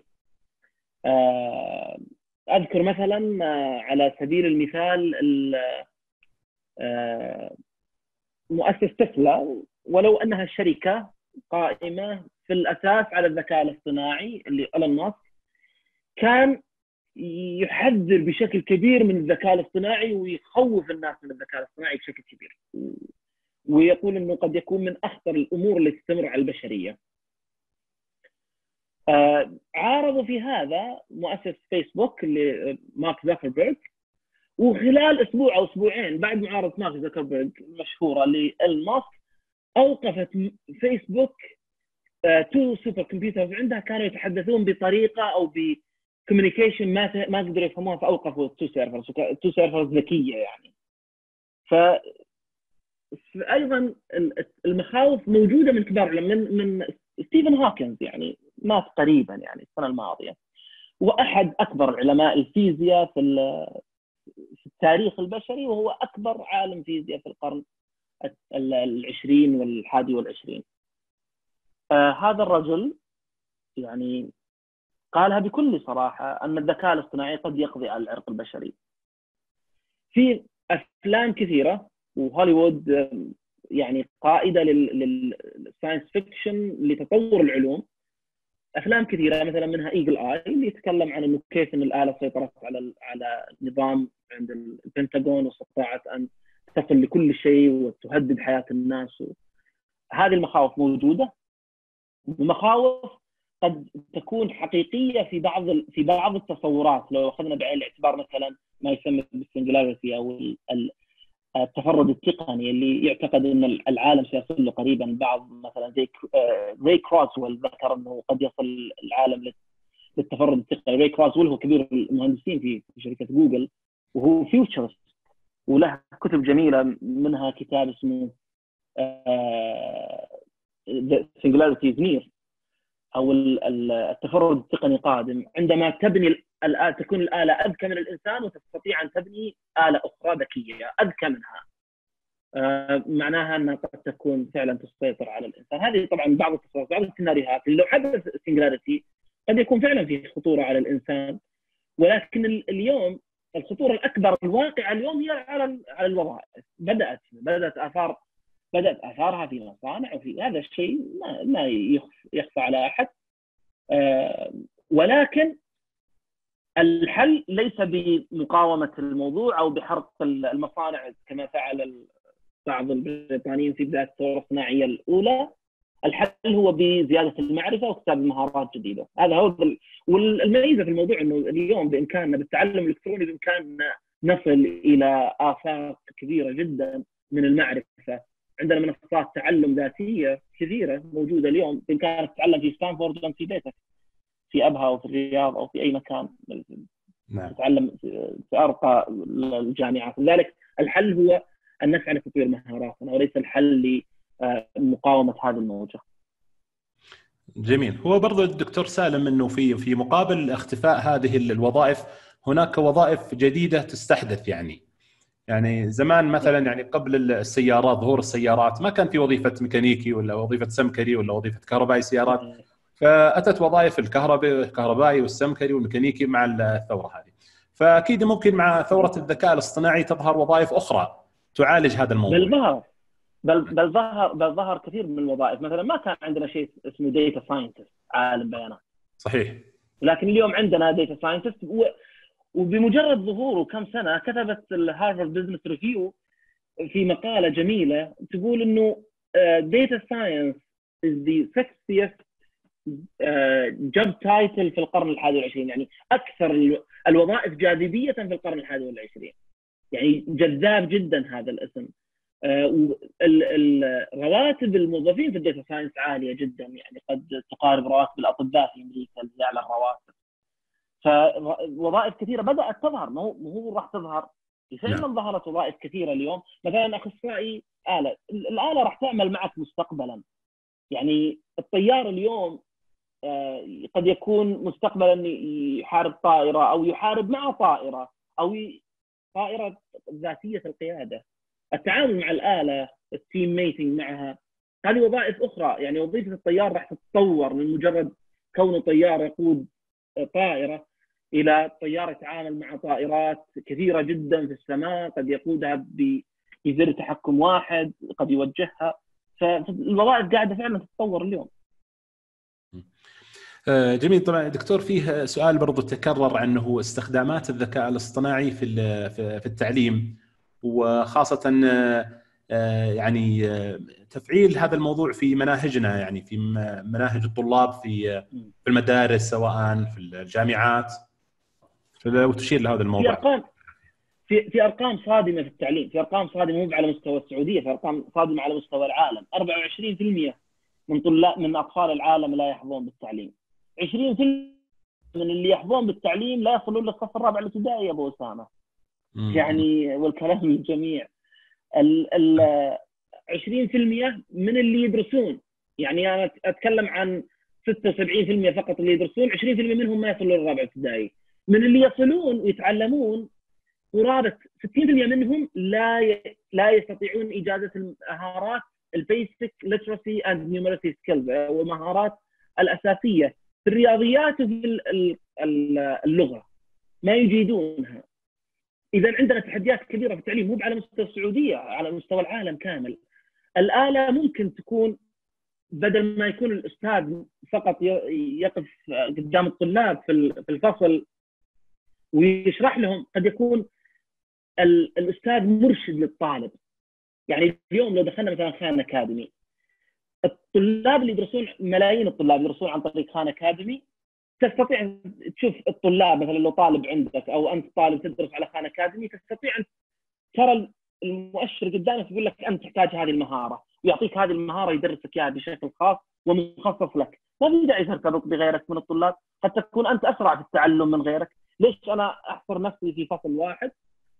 اذكر مثلا على سبيل المثال مؤسسه تسلا، ولو انها شركه قائمه في الاساس على الذكاء الاصطناعي اللي إيلون ماسك، كان يحذر بشكل كبير من الذكاء الاصطناعي ويخوف الناس من الذكاء الاصطناعي بشكل كبير. ويقول أنه قد يكون من أخطر الأمور اللي تستمر على البشرية. آه عارضوا في هذا مؤسس فيسبوك اللي مارك زوكربيرج، وخلال أسبوع أو أسبوعين بعد معارضة مارك زوكربيرج المشهورة لإيلون ماسك، أوقفت فيسبوك آه تو سوبر كمبيوترز عندها كانوا يتحدثون بطريقة أو بكوميونيكيشن ما ما قدروا يفهموها، فأوقفوا التو سيرفرز تو سيرفرز ذكية يعني. ف ايضا المخاوف موجوده من كبار العلماء، من من ستيفن هوكينز يعني مات قريبا يعني السنه الماضيه، واحد اكبر علماء الفيزياء في في التاريخ البشري، وهو اكبر عالم فيزياء في القرن العشرين والحادي والعشرين. آه هذا الرجل يعني قالها بكل صراحه ان الذكاء الاصطناعي قد يقضي على العرق البشري. في افلام كثيره، وهوليوود يعني قائده للساينس فيكشن لتطور العلوم، افلام كثيره مثلا منها ايجل اي اللي يتكلم عن انه كيف ان الاله سيطرت على على نظام عند البنتاغون واستطاعت ان تصل لكل شيء وتهدد حياه الناس. هذه المخاوف موجوده، ومخاوف قد تكون حقيقيه في بعض في بعض التصورات. لو اخذنا بعين الاعتبار مثلا ما يسمى بالسنجلاريتي او التفرد التقني اللي يعتقد ان العالم سيصل له قريبا، بعض مثلا زي ري كروسويل ذكر انه قد يصل العالم للتفرد التقني. ري كروسويل هو كبير المهندسين في شركه جوجل، وهو فيوتشرست وله كتب جميله، منها كتاب اسمه سنجلاريتي از نير او التفرد التقني قادم، عندما تبني الآلة تكون الآلة أذكى من الإنسان وتستطيع أن تبني آلة أخرى ذكية أذكى منها. آه معناها أنها قد تكون فعلا تسيطر على الإنسان. هذه طبعا بعض التصورات، بعض السيناريوهات اللي لو حدث سينجلاريتي قد يكون فعلا فيه خطورة على الإنسان، ولكن اليوم الخطورة الأكبر الواقعة اليوم هي على على الوظائف. بدأت بدأت آثار بدأت آثارها في مصانع، وفي هذا الشيء ما, ما يخفى على أحد. آه ولكن الحل ليس بمقاومة الموضوع أو بحرق المصانع كما فعل بعض البريطانيين في بداية الثورة الصناعية الأولى. الحل هو بزيادة المعرفة واكتساب مهارات جديدة. هذا هو ال... والميزة في الموضوع أنه اليوم بإمكاننا بالتعلم الإلكتروني بإمكاننا نصل إلى آفاق كبيرة جدا من المعرفة. عندنا منصات تعلم ذاتية كثيرة موجودة اليوم، بإمكانك تتعلم في ستانفورد أو في بيتك في أبها أو في الرياض أو في أي مكان. نعم. تتعلم في أرقى الجامعات. لذلك الحل هو أن نسعى لتطوير مهاراتنا وليس الحل لمقاومة هذه الموجة. جميل. هو برضو الدكتور سالم أنه في في مقابل اختفاء هذه الوظائف هناك وظائف جديدة تستحدث. يعني يعني زمان مثلا يعني قبل السيارات، ظهور السيارات، ما كان في وظيفة ميكانيكي ولا وظيفة سمكري ولا وظيفة كهربائي سيارات، فأتت وظائف الكهرباء الكهربائي والسمكري والميكانيكي مع الثورة هذه. فأكيد ممكن مع ثورة الذكاء الاصطناعي تظهر وظائف أخرى تعالج هذا الموضوع. بالظهر بل بل ظهر بل ظهر كثير من الوظائف. مثلا ما كان عندنا شيء اسمه داتا ساينتست، عالم بيانات. صحيح. لكن اليوم عندنا داتا ساينتست، وبمجرد ظهوره كم سنة كتبت الهارفارد بزنس ريفيو في مقالة جميلة تقول إنه data science is the sexiest job title في القرن الحادي والعشرين. يعني أكثر الوظائف جاذبية في القرن الحادي والعشرين، يعني جذاب جدا هذا الاسم. رواتب الموظفين في الداتا ساينس عالية جدا، يعني قد تقارب رواتب الأطباء في أمريكا اللي أعلى الرواتب. فوظائف كثيرة بدأت تظهر، ما هو هو راح تظهر. فعلا ظهرت وظائف كثيرة اليوم. مثلا أخصائي آلة، الآلة راح تعمل معك مستقبلا. يعني الطيار اليوم قد يكون مستقبلا يحارب طائرة أو يحارب مع طائرة أو طائرة ذاتية القيادة. التعامل مع الآلة، التيم ميتنج معها، هذه وظائف أخرى. يعني وظيفة الطيار راح تتطور من مجرد كونه طيار يقود طائرة إلى طيار يتعامل مع طائرات كثيرة جدا في السماء، قد يقودها بزر تحكم واحد، قد يوجهها. فالوظائف قاعدة فعلا تتطور اليوم. جميل. طبعا دكتور، فيه سؤال برضو تكرر عنه استخدامات الذكاء الاصطناعي في في التعليم، وخاصة يعني تفعيل هذا الموضوع في مناهجنا، يعني في مناهج الطلاب في في المدارس سواء في الجامعات، لو تشير لهذا الموضوع. في ارقام في في ارقام صادمه في التعليم، في ارقام صادمه مو على مستوى السعوديه، في ارقام صادمه على مستوى العالم. أربعة وعشرين بالمئة من طلاب من اطفال العالم لا يحظون بالتعليم. عشرين بالمئة من اللي يحظون بالتعليم لا يصلون للصف الرابع الابتدائي يا ابو اسامه. يعني والكلام للجميع. ال ال عشرين بالمئة من اللي يدرسون، يعني انا اتكلم عن ستة وسبعين بالمئة فقط اللي يدرسون، عشرين بالمئة منهم ما يصلون للرابع ابتدائي. من اللي يصلون ويتعلمون قرابه ستين بالمئة منهم لا ي... لا يستطيعون اجازه المهارات البيسك ليترسي اند نيوميرسي سكيلز، والمهارات الاساسيه في الرياضيات وفي اللغه ما يجيدونها. اذا عندنا تحديات كبيره في التعليم، مو على مستوى السعوديه، على مستوى العالم كامل. الآلة ممكن تكون بدل ما يكون الأستاذ فقط يقف قدام الطلاب في الفصل ويشرح لهم، قد يكون الأستاذ مرشد للطالب. يعني اليوم لو دخلنا مثلا خان أكاديمي، الطلاب اللي يدرسون، ملايين الطلاب يدرسون عن طريق خان أكاديمي، تستطيع تشوف الطلاب مثلا لو طالب عندك أو أنت طالب تدرس على خان أكاديمي، تستطيع أن ترى المؤشر قدامك يقول لك أنت تحتاج هذه المهارة، ويعطيك هذه المهارة يدرسك إياها بشكل خاص ومخصص لك. ما في داعي ترتبط بغيرك من الطلاب، قد تكون أنت أسرع في التعلم من غيرك. ليش أنا أحصر نفسي في فصل واحد؟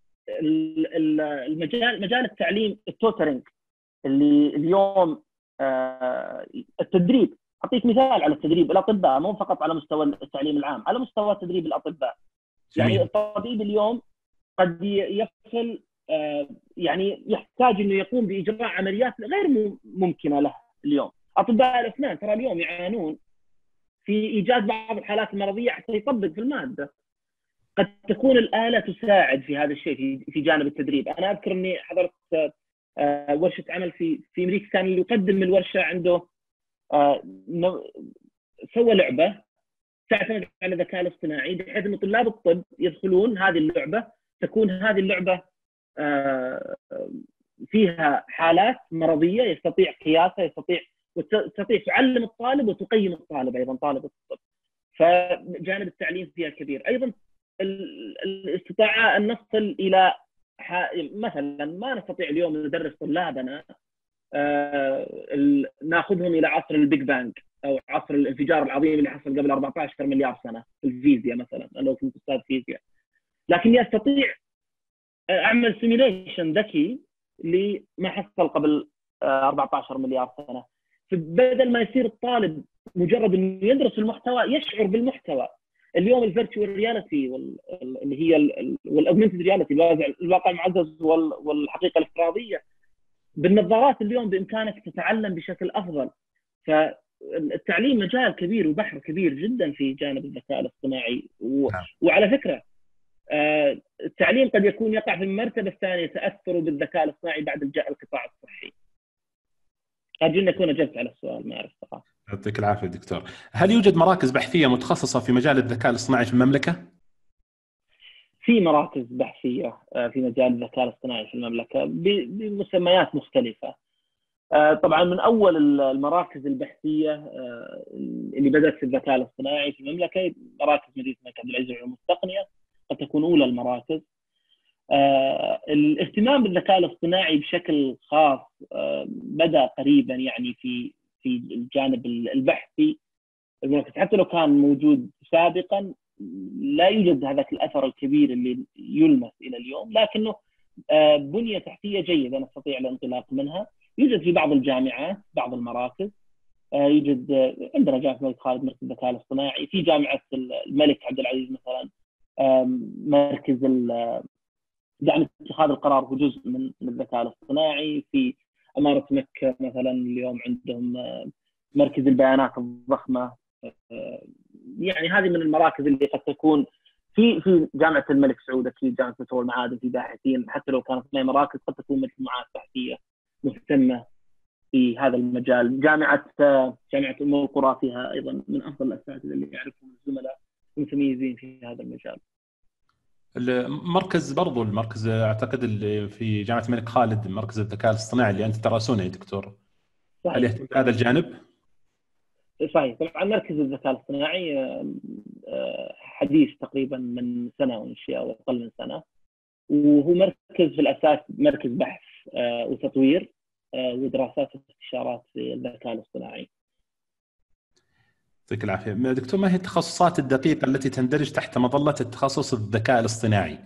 المجال مجال التعليم التوترينج اللي اليوم التدريب. أعطيك مثال على التدريب. الأطباء مو فقط على مستوى التعليم العام، على مستوى تدريب الأطباء. يعني الطبيب اليوم قد يصل يعني يحتاج انه يقوم باجراء عمليات غير ممكنه له اليوم. اطباء الاسنان ترى اليوم يعانون في ايجاد بعض الحالات المرضيه حتى يطبق في الماده. قد تكون الاله تساعد في هذا الشيء في في جانب التدريب. انا اذكر اني حضرت ورشه عمل في في امريكا، كان اللي يقدم الورشه عنده سوى لعبه تعتمد على الذكاء الاصطناعي، بحيث ان طلاب الطب يدخلون هذه اللعبه، تكون هذه اللعبه فيها حالات مرضيه يستطيع قياسها، يستطيع وتستطيع تعلم الطالب وتقيم الطالب ايضا طالب الطب. فجانب التعليم فيها كبير. ايضا الاستطاعه ان نصل الى مثلا ما نستطيع اليوم ندرس طلابنا ناخذهم الى عصر البيج بانج او عصر الانفجار العظيم اللي حصل قبل أربعة عشر مليار سنه في الفيزياء مثلا، لو كنت استاذ فيزياء. لكن استطيع اعمل سيميليشن ذكي لما حصل قبل أربعة عشر مليار سنه. فبدل ما يصير الطالب مجرد انه يدرس المحتوى، يشعر بالمحتوى. اليوم الفيرتشوال رياليتي اللي هي والاوجمنتد رياليتي، الواقع المعزز والحقيقه الافتراضيه، بالنظارات اليوم بامكانك تتعلم بشكل افضل. فالتعليم مجال كبير وبحر كبير جدا في جانب الذكاء الاصطناعي. و... وعلى فكره التعليم قد يكون يقع في المرتبه الثانيه تاثره بالذكاء الاصطناعي بعد الجاء القطاع الصحي. ارجو ان اكون اجبت على السؤال، ما اعرف صراحه. يعطيك العافيه دكتور. هل يوجد مراكز بحثيه متخصصه في مجال الذكاء الاصطناعي في المملكه؟ في مراكز بحثيه في مجال الذكاء الاصطناعي في المملكه بمسميات مختلفه. طبعا من اول المراكز البحثيه اللي بدات في الذكاء الاصطناعي في المملكه مراكز مدينه الملك عبد العزيز للعلوم التقنيه، قد تكون اولى المراكز. الاهتمام بالذكاء الاصطناعي بشكل خاص بدا قريبا، يعني في في الجانب البحثي المركز، حتى لو كان موجود سابقا لا يوجد هذاك الاثر الكبير اللي يلمس الى اليوم، لكنه بنيه تحتيه جيده نستطيع الانطلاق منها. يوجد في بعض الجامعات بعض المراكز، يوجد عندنا جامعه الملك خالد مركز الذكاء الاصطناعي، في جامعه الملك عبد العزيز مثلا مركز دعم اتخاذ القرار هو جزء من الذكاء الاصطناعي. في اماره مكه مثلا اليوم عندهم مركز البيانات الضخمه. يعني هذه من المراكز اللي قد تكون في في جامعه الملك سعود، في جامعه البترول والمعادن، في باحثين، حتى لو كانت اثنين مراكز قد تكون مجموعات بحثيه مهتمه في هذا المجال. جامعه جامعه ام القرى فيها ايضا من افضل الاساتذه اللي يعرفهم الزملاء المتميزين في هذا المجال. المركز برضو المركز اعتقد اللي في جامعه الملك خالد، مركز الذكاء الاصطناعي اللي انت تدرسونه يا دكتور، هل صحيح. يهتم بهذا الجانب؟ صحيح، طبعا مركز الذكاء الاصطناعي آه، آه، حديث تقريبا من سنه وشيء او اقل من سنه، وهو مركز في الاساس مركز بحث آه، وتطوير آه، ودراسات واستشارات في الذكاء الاصطناعي. يعطيك العافيه دكتور. ما هي التخصصات الدقيقه التي تندرج تحت مظله التخصص الذكاء الاصطناعي؟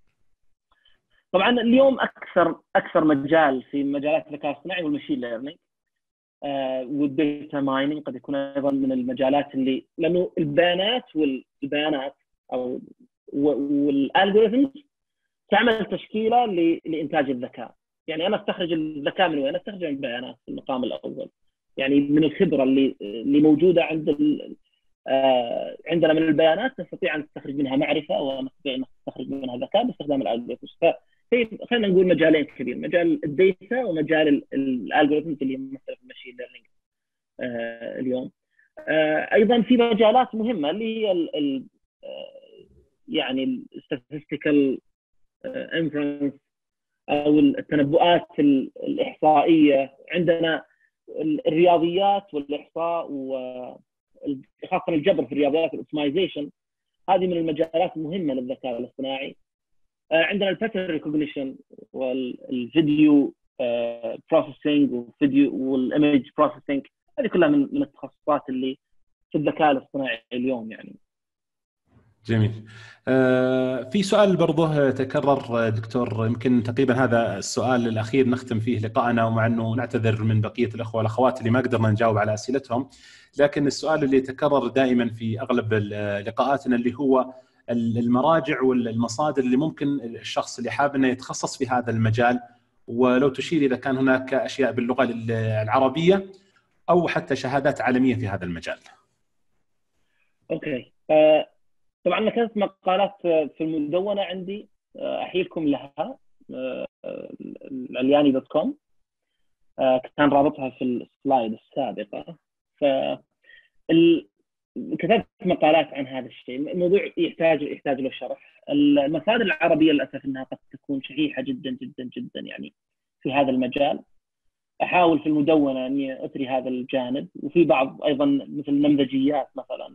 طبعا اليوم اكثر اكثر مجال في مجالات الذكاء الاصطناعي والماشين ليرنينج آه والديتا مايننج، قد يكون ايضا من المجالات اللي، لانه البيانات والبيانات او والالجوريثمز تعمل تشكيله لانتاج الذكاء. يعني انا استخرج الذكاء من وين؟ استخرج من البيانات في المقام الاول، يعني من الخبره اللي اللي موجوده عند آه عندنا من البيانات نستطيع ان نستخرج منها معرفه ونستطيع ان نستخرج منها ذكاء باستخدام الالجوريثمز. خلينا نقول مجالين كبير، مجال الديتا ومجال الالجوريثمز اللي يمثل في الماشين ليرنينج آه اليوم. آه ايضا في مجالات مهمه اللي هي ال ال يعني الستاتستيكال انفرنس او التنبؤات الاحصائيه. عندنا الرياضيات والاحصاء وخاصه الجبر في الرياضيات والاوبتمايزيشن، هذه من المجالات المهمه للذكاء الاصطناعي. عندنا الباترن ريكوجنيشن والفيديو بروسيسنج والفيديو والايمج بروسيسنج، هذه كلها من من التخصصات اللي في الذكاء الاصطناعي اليوم يعني. جميل. آه في سؤال برضه تكرر دكتور، يمكن تقريبا هذا السؤال الأخير نختم فيه لقاءنا، ومع أنه نعتذر من بقية الأخوة والأخوات اللي ما قدرنا نجاوب على أسئلتهم، لكن السؤال اللي تكرر دائما في أغلب لقاءاتنا اللي هو المراجع والمصادر اللي ممكن الشخص اللي حاب أنه يتخصص في هذا المجال، ولو تشير إذا كان هناك أشياء باللغة العربية أو حتى شهادات عالمية في هذا المجال. أوكي. آه طبعا أنا كانت مقالات في المدونة عندي أحيلكم لها، العلياني دوت كوم، كان رابطها في السلايد السابقة. ف كتبت مقالات عن هذا الشيء. الموضوع يحتاج يحتاج له شرح. المصادر العربية للأسف أنها قد تكون شحيحة جدا جدا جدا يعني في هذا المجال. أحاول في المدونة أني أثري هذا الجانب، وفي بعض أيضا مثل نمذجيات مثلا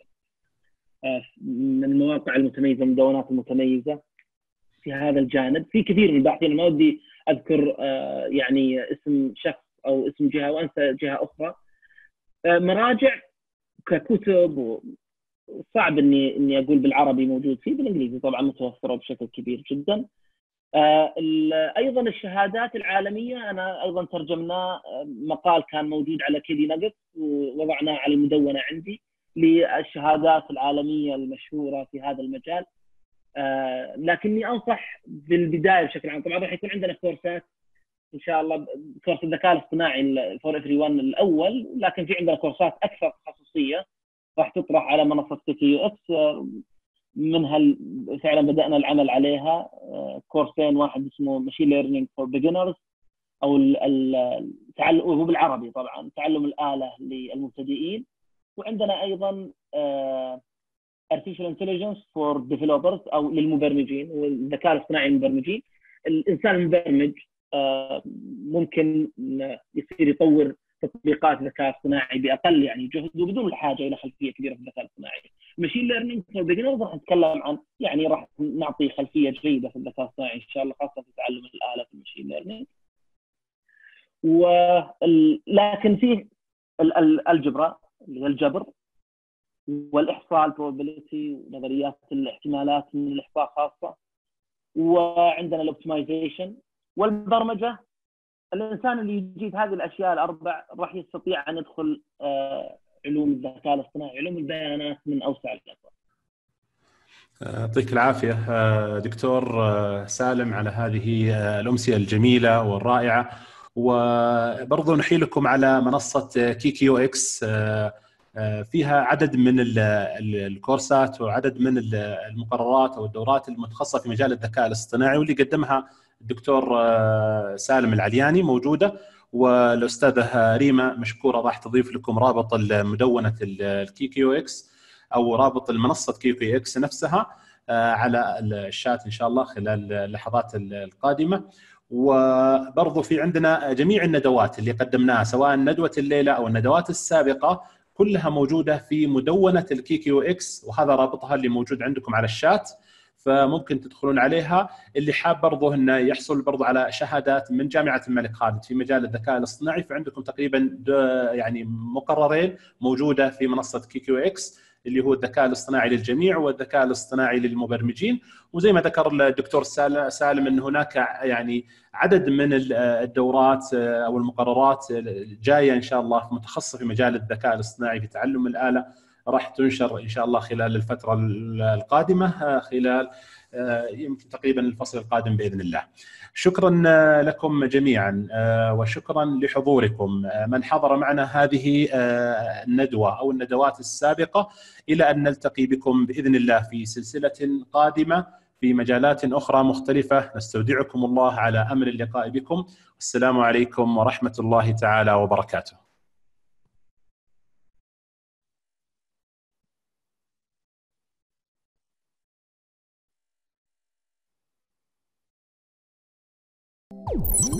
من المواقع المتميزة، المدونات المتميزة في هذا الجانب. في كثير من الباحثين، ما ودي أذكر يعني اسم شخص أو اسم جهة وأنسى جهة أخرى، مراجع ككتب وصعب إني إني أقول بالعربي موجود فيه، بالإنجليزي طبعا متوفرة بشكل كبير جدا. أيضا الشهادات العالمية أنا أيضا ترجمنا مقال كان موجود على كيدي ناجت ووضعناه على المدونة عندي للشهادات العالمية المشهورة في هذا المجال. آه، لكني أنصح بالبداية بشكل عام. طبعا راح يكون عندنا كورسات إن شاء الله، كورس الذكاء الاصطناعي فور إفري ون الأول، لكن في عندنا كورسات أكثر تخصصية راح تطرح على منصة كي كي يو إكس، منها فعلا بدأنا العمل عليها. آه، كورسين، واحد اسمه ماشين ليرنينج فور بيجنرز أو التعلم، وهو بالعربي طبعا، تعلم الآلة للمبتدئين. وعندنا ايضا uh, artificial intelligence for developers او للمبرمجين، والذكاء الاصطناعي للمبرمجين. الانسان المبرمج uh, ممكن يصير يطور تطبيقات ذكاء اصطناعي باقل يعني جهد وبدون الحاجه الى خلفيه كبيره في الذكاء الاصطناعي. ماشين ليرنينج فور بيجنرز راح نتكلم عن، يعني راح نعطي خلفيه جيده في الذكاء الاصطناعي ان شاء الله، خاصه في تعلم الاله في الماشين ليرنينج. ولكن فيه الالجبرا اللي هي الجبر والإحصاء البروبابيليتي ونظريات الاحتمالات من الإحصاء خاصة. وعندنا الأوبتمايزيشن والبرمجة. الإنسان اللي يجيد هذه الأشياء الأربع راح يستطيع أن يدخل علوم الذكاء الاصطناعي، علوم البيانات من أوسع الأطراف. يعطيك العافية دكتور سالم على هذه الأمسية الجميلة والرائعة. وبرضو نحيلكم على منصة كي كيو إكس، فيها عدد من الكورسات وعدد من المقررات أو الدورات المتخصصة في مجال الذكاء الاصطناعي، واللي قدمها الدكتور سالم العلياني موجودة، والأستاذة ريما مشكورة راح تضيف لكم رابط مدونة الكي كيو إكس أو رابط المنصة كي كيو إكس نفسها على الشات إن شاء الله خلال اللحظات القادمة. وبرضو في عندنا جميع الندوات اللي قدمناها سواء ندوة الليلة أو الندوات السابقة كلها موجودة في مدونة الكيكيو إكس، وهذا رابطها اللي موجود عندكم على الشات، فممكن تدخلون عليها. اللي حاب برضه انه يحصل برضه على شهادات من جامعه الملك خالد في مجال الذكاء الاصطناعي، فعندكم تقريبا يعني مقررين موجوده في منصه كيكيو اكس، اللي هو الذكاء الاصطناعي للجميع والذكاء الاصطناعي للمبرمجين. وزي ما ذكر الدكتور سالم ان هناك يعني عدد من الدورات او المقررات جايه ان شاء الله متخصصه في مجال الذكاء الاصطناعي في تعلم الاله، راح تنشر ان شاء الله خلال الفتره القادمه، خلال يمكن تقريبا الفصل القادم باذن الله. شكرا لكم جميعا وشكرا لحضوركم من حضر معنا هذه الندوه او الندوات السابقه، الى ان نلتقي بكم باذن الله في سلسله قادمه في مجالات اخرى مختلفه. نستودعكم الله على امل اللقاء بكم. السلام عليكم ورحمه الله تعالى وبركاته. You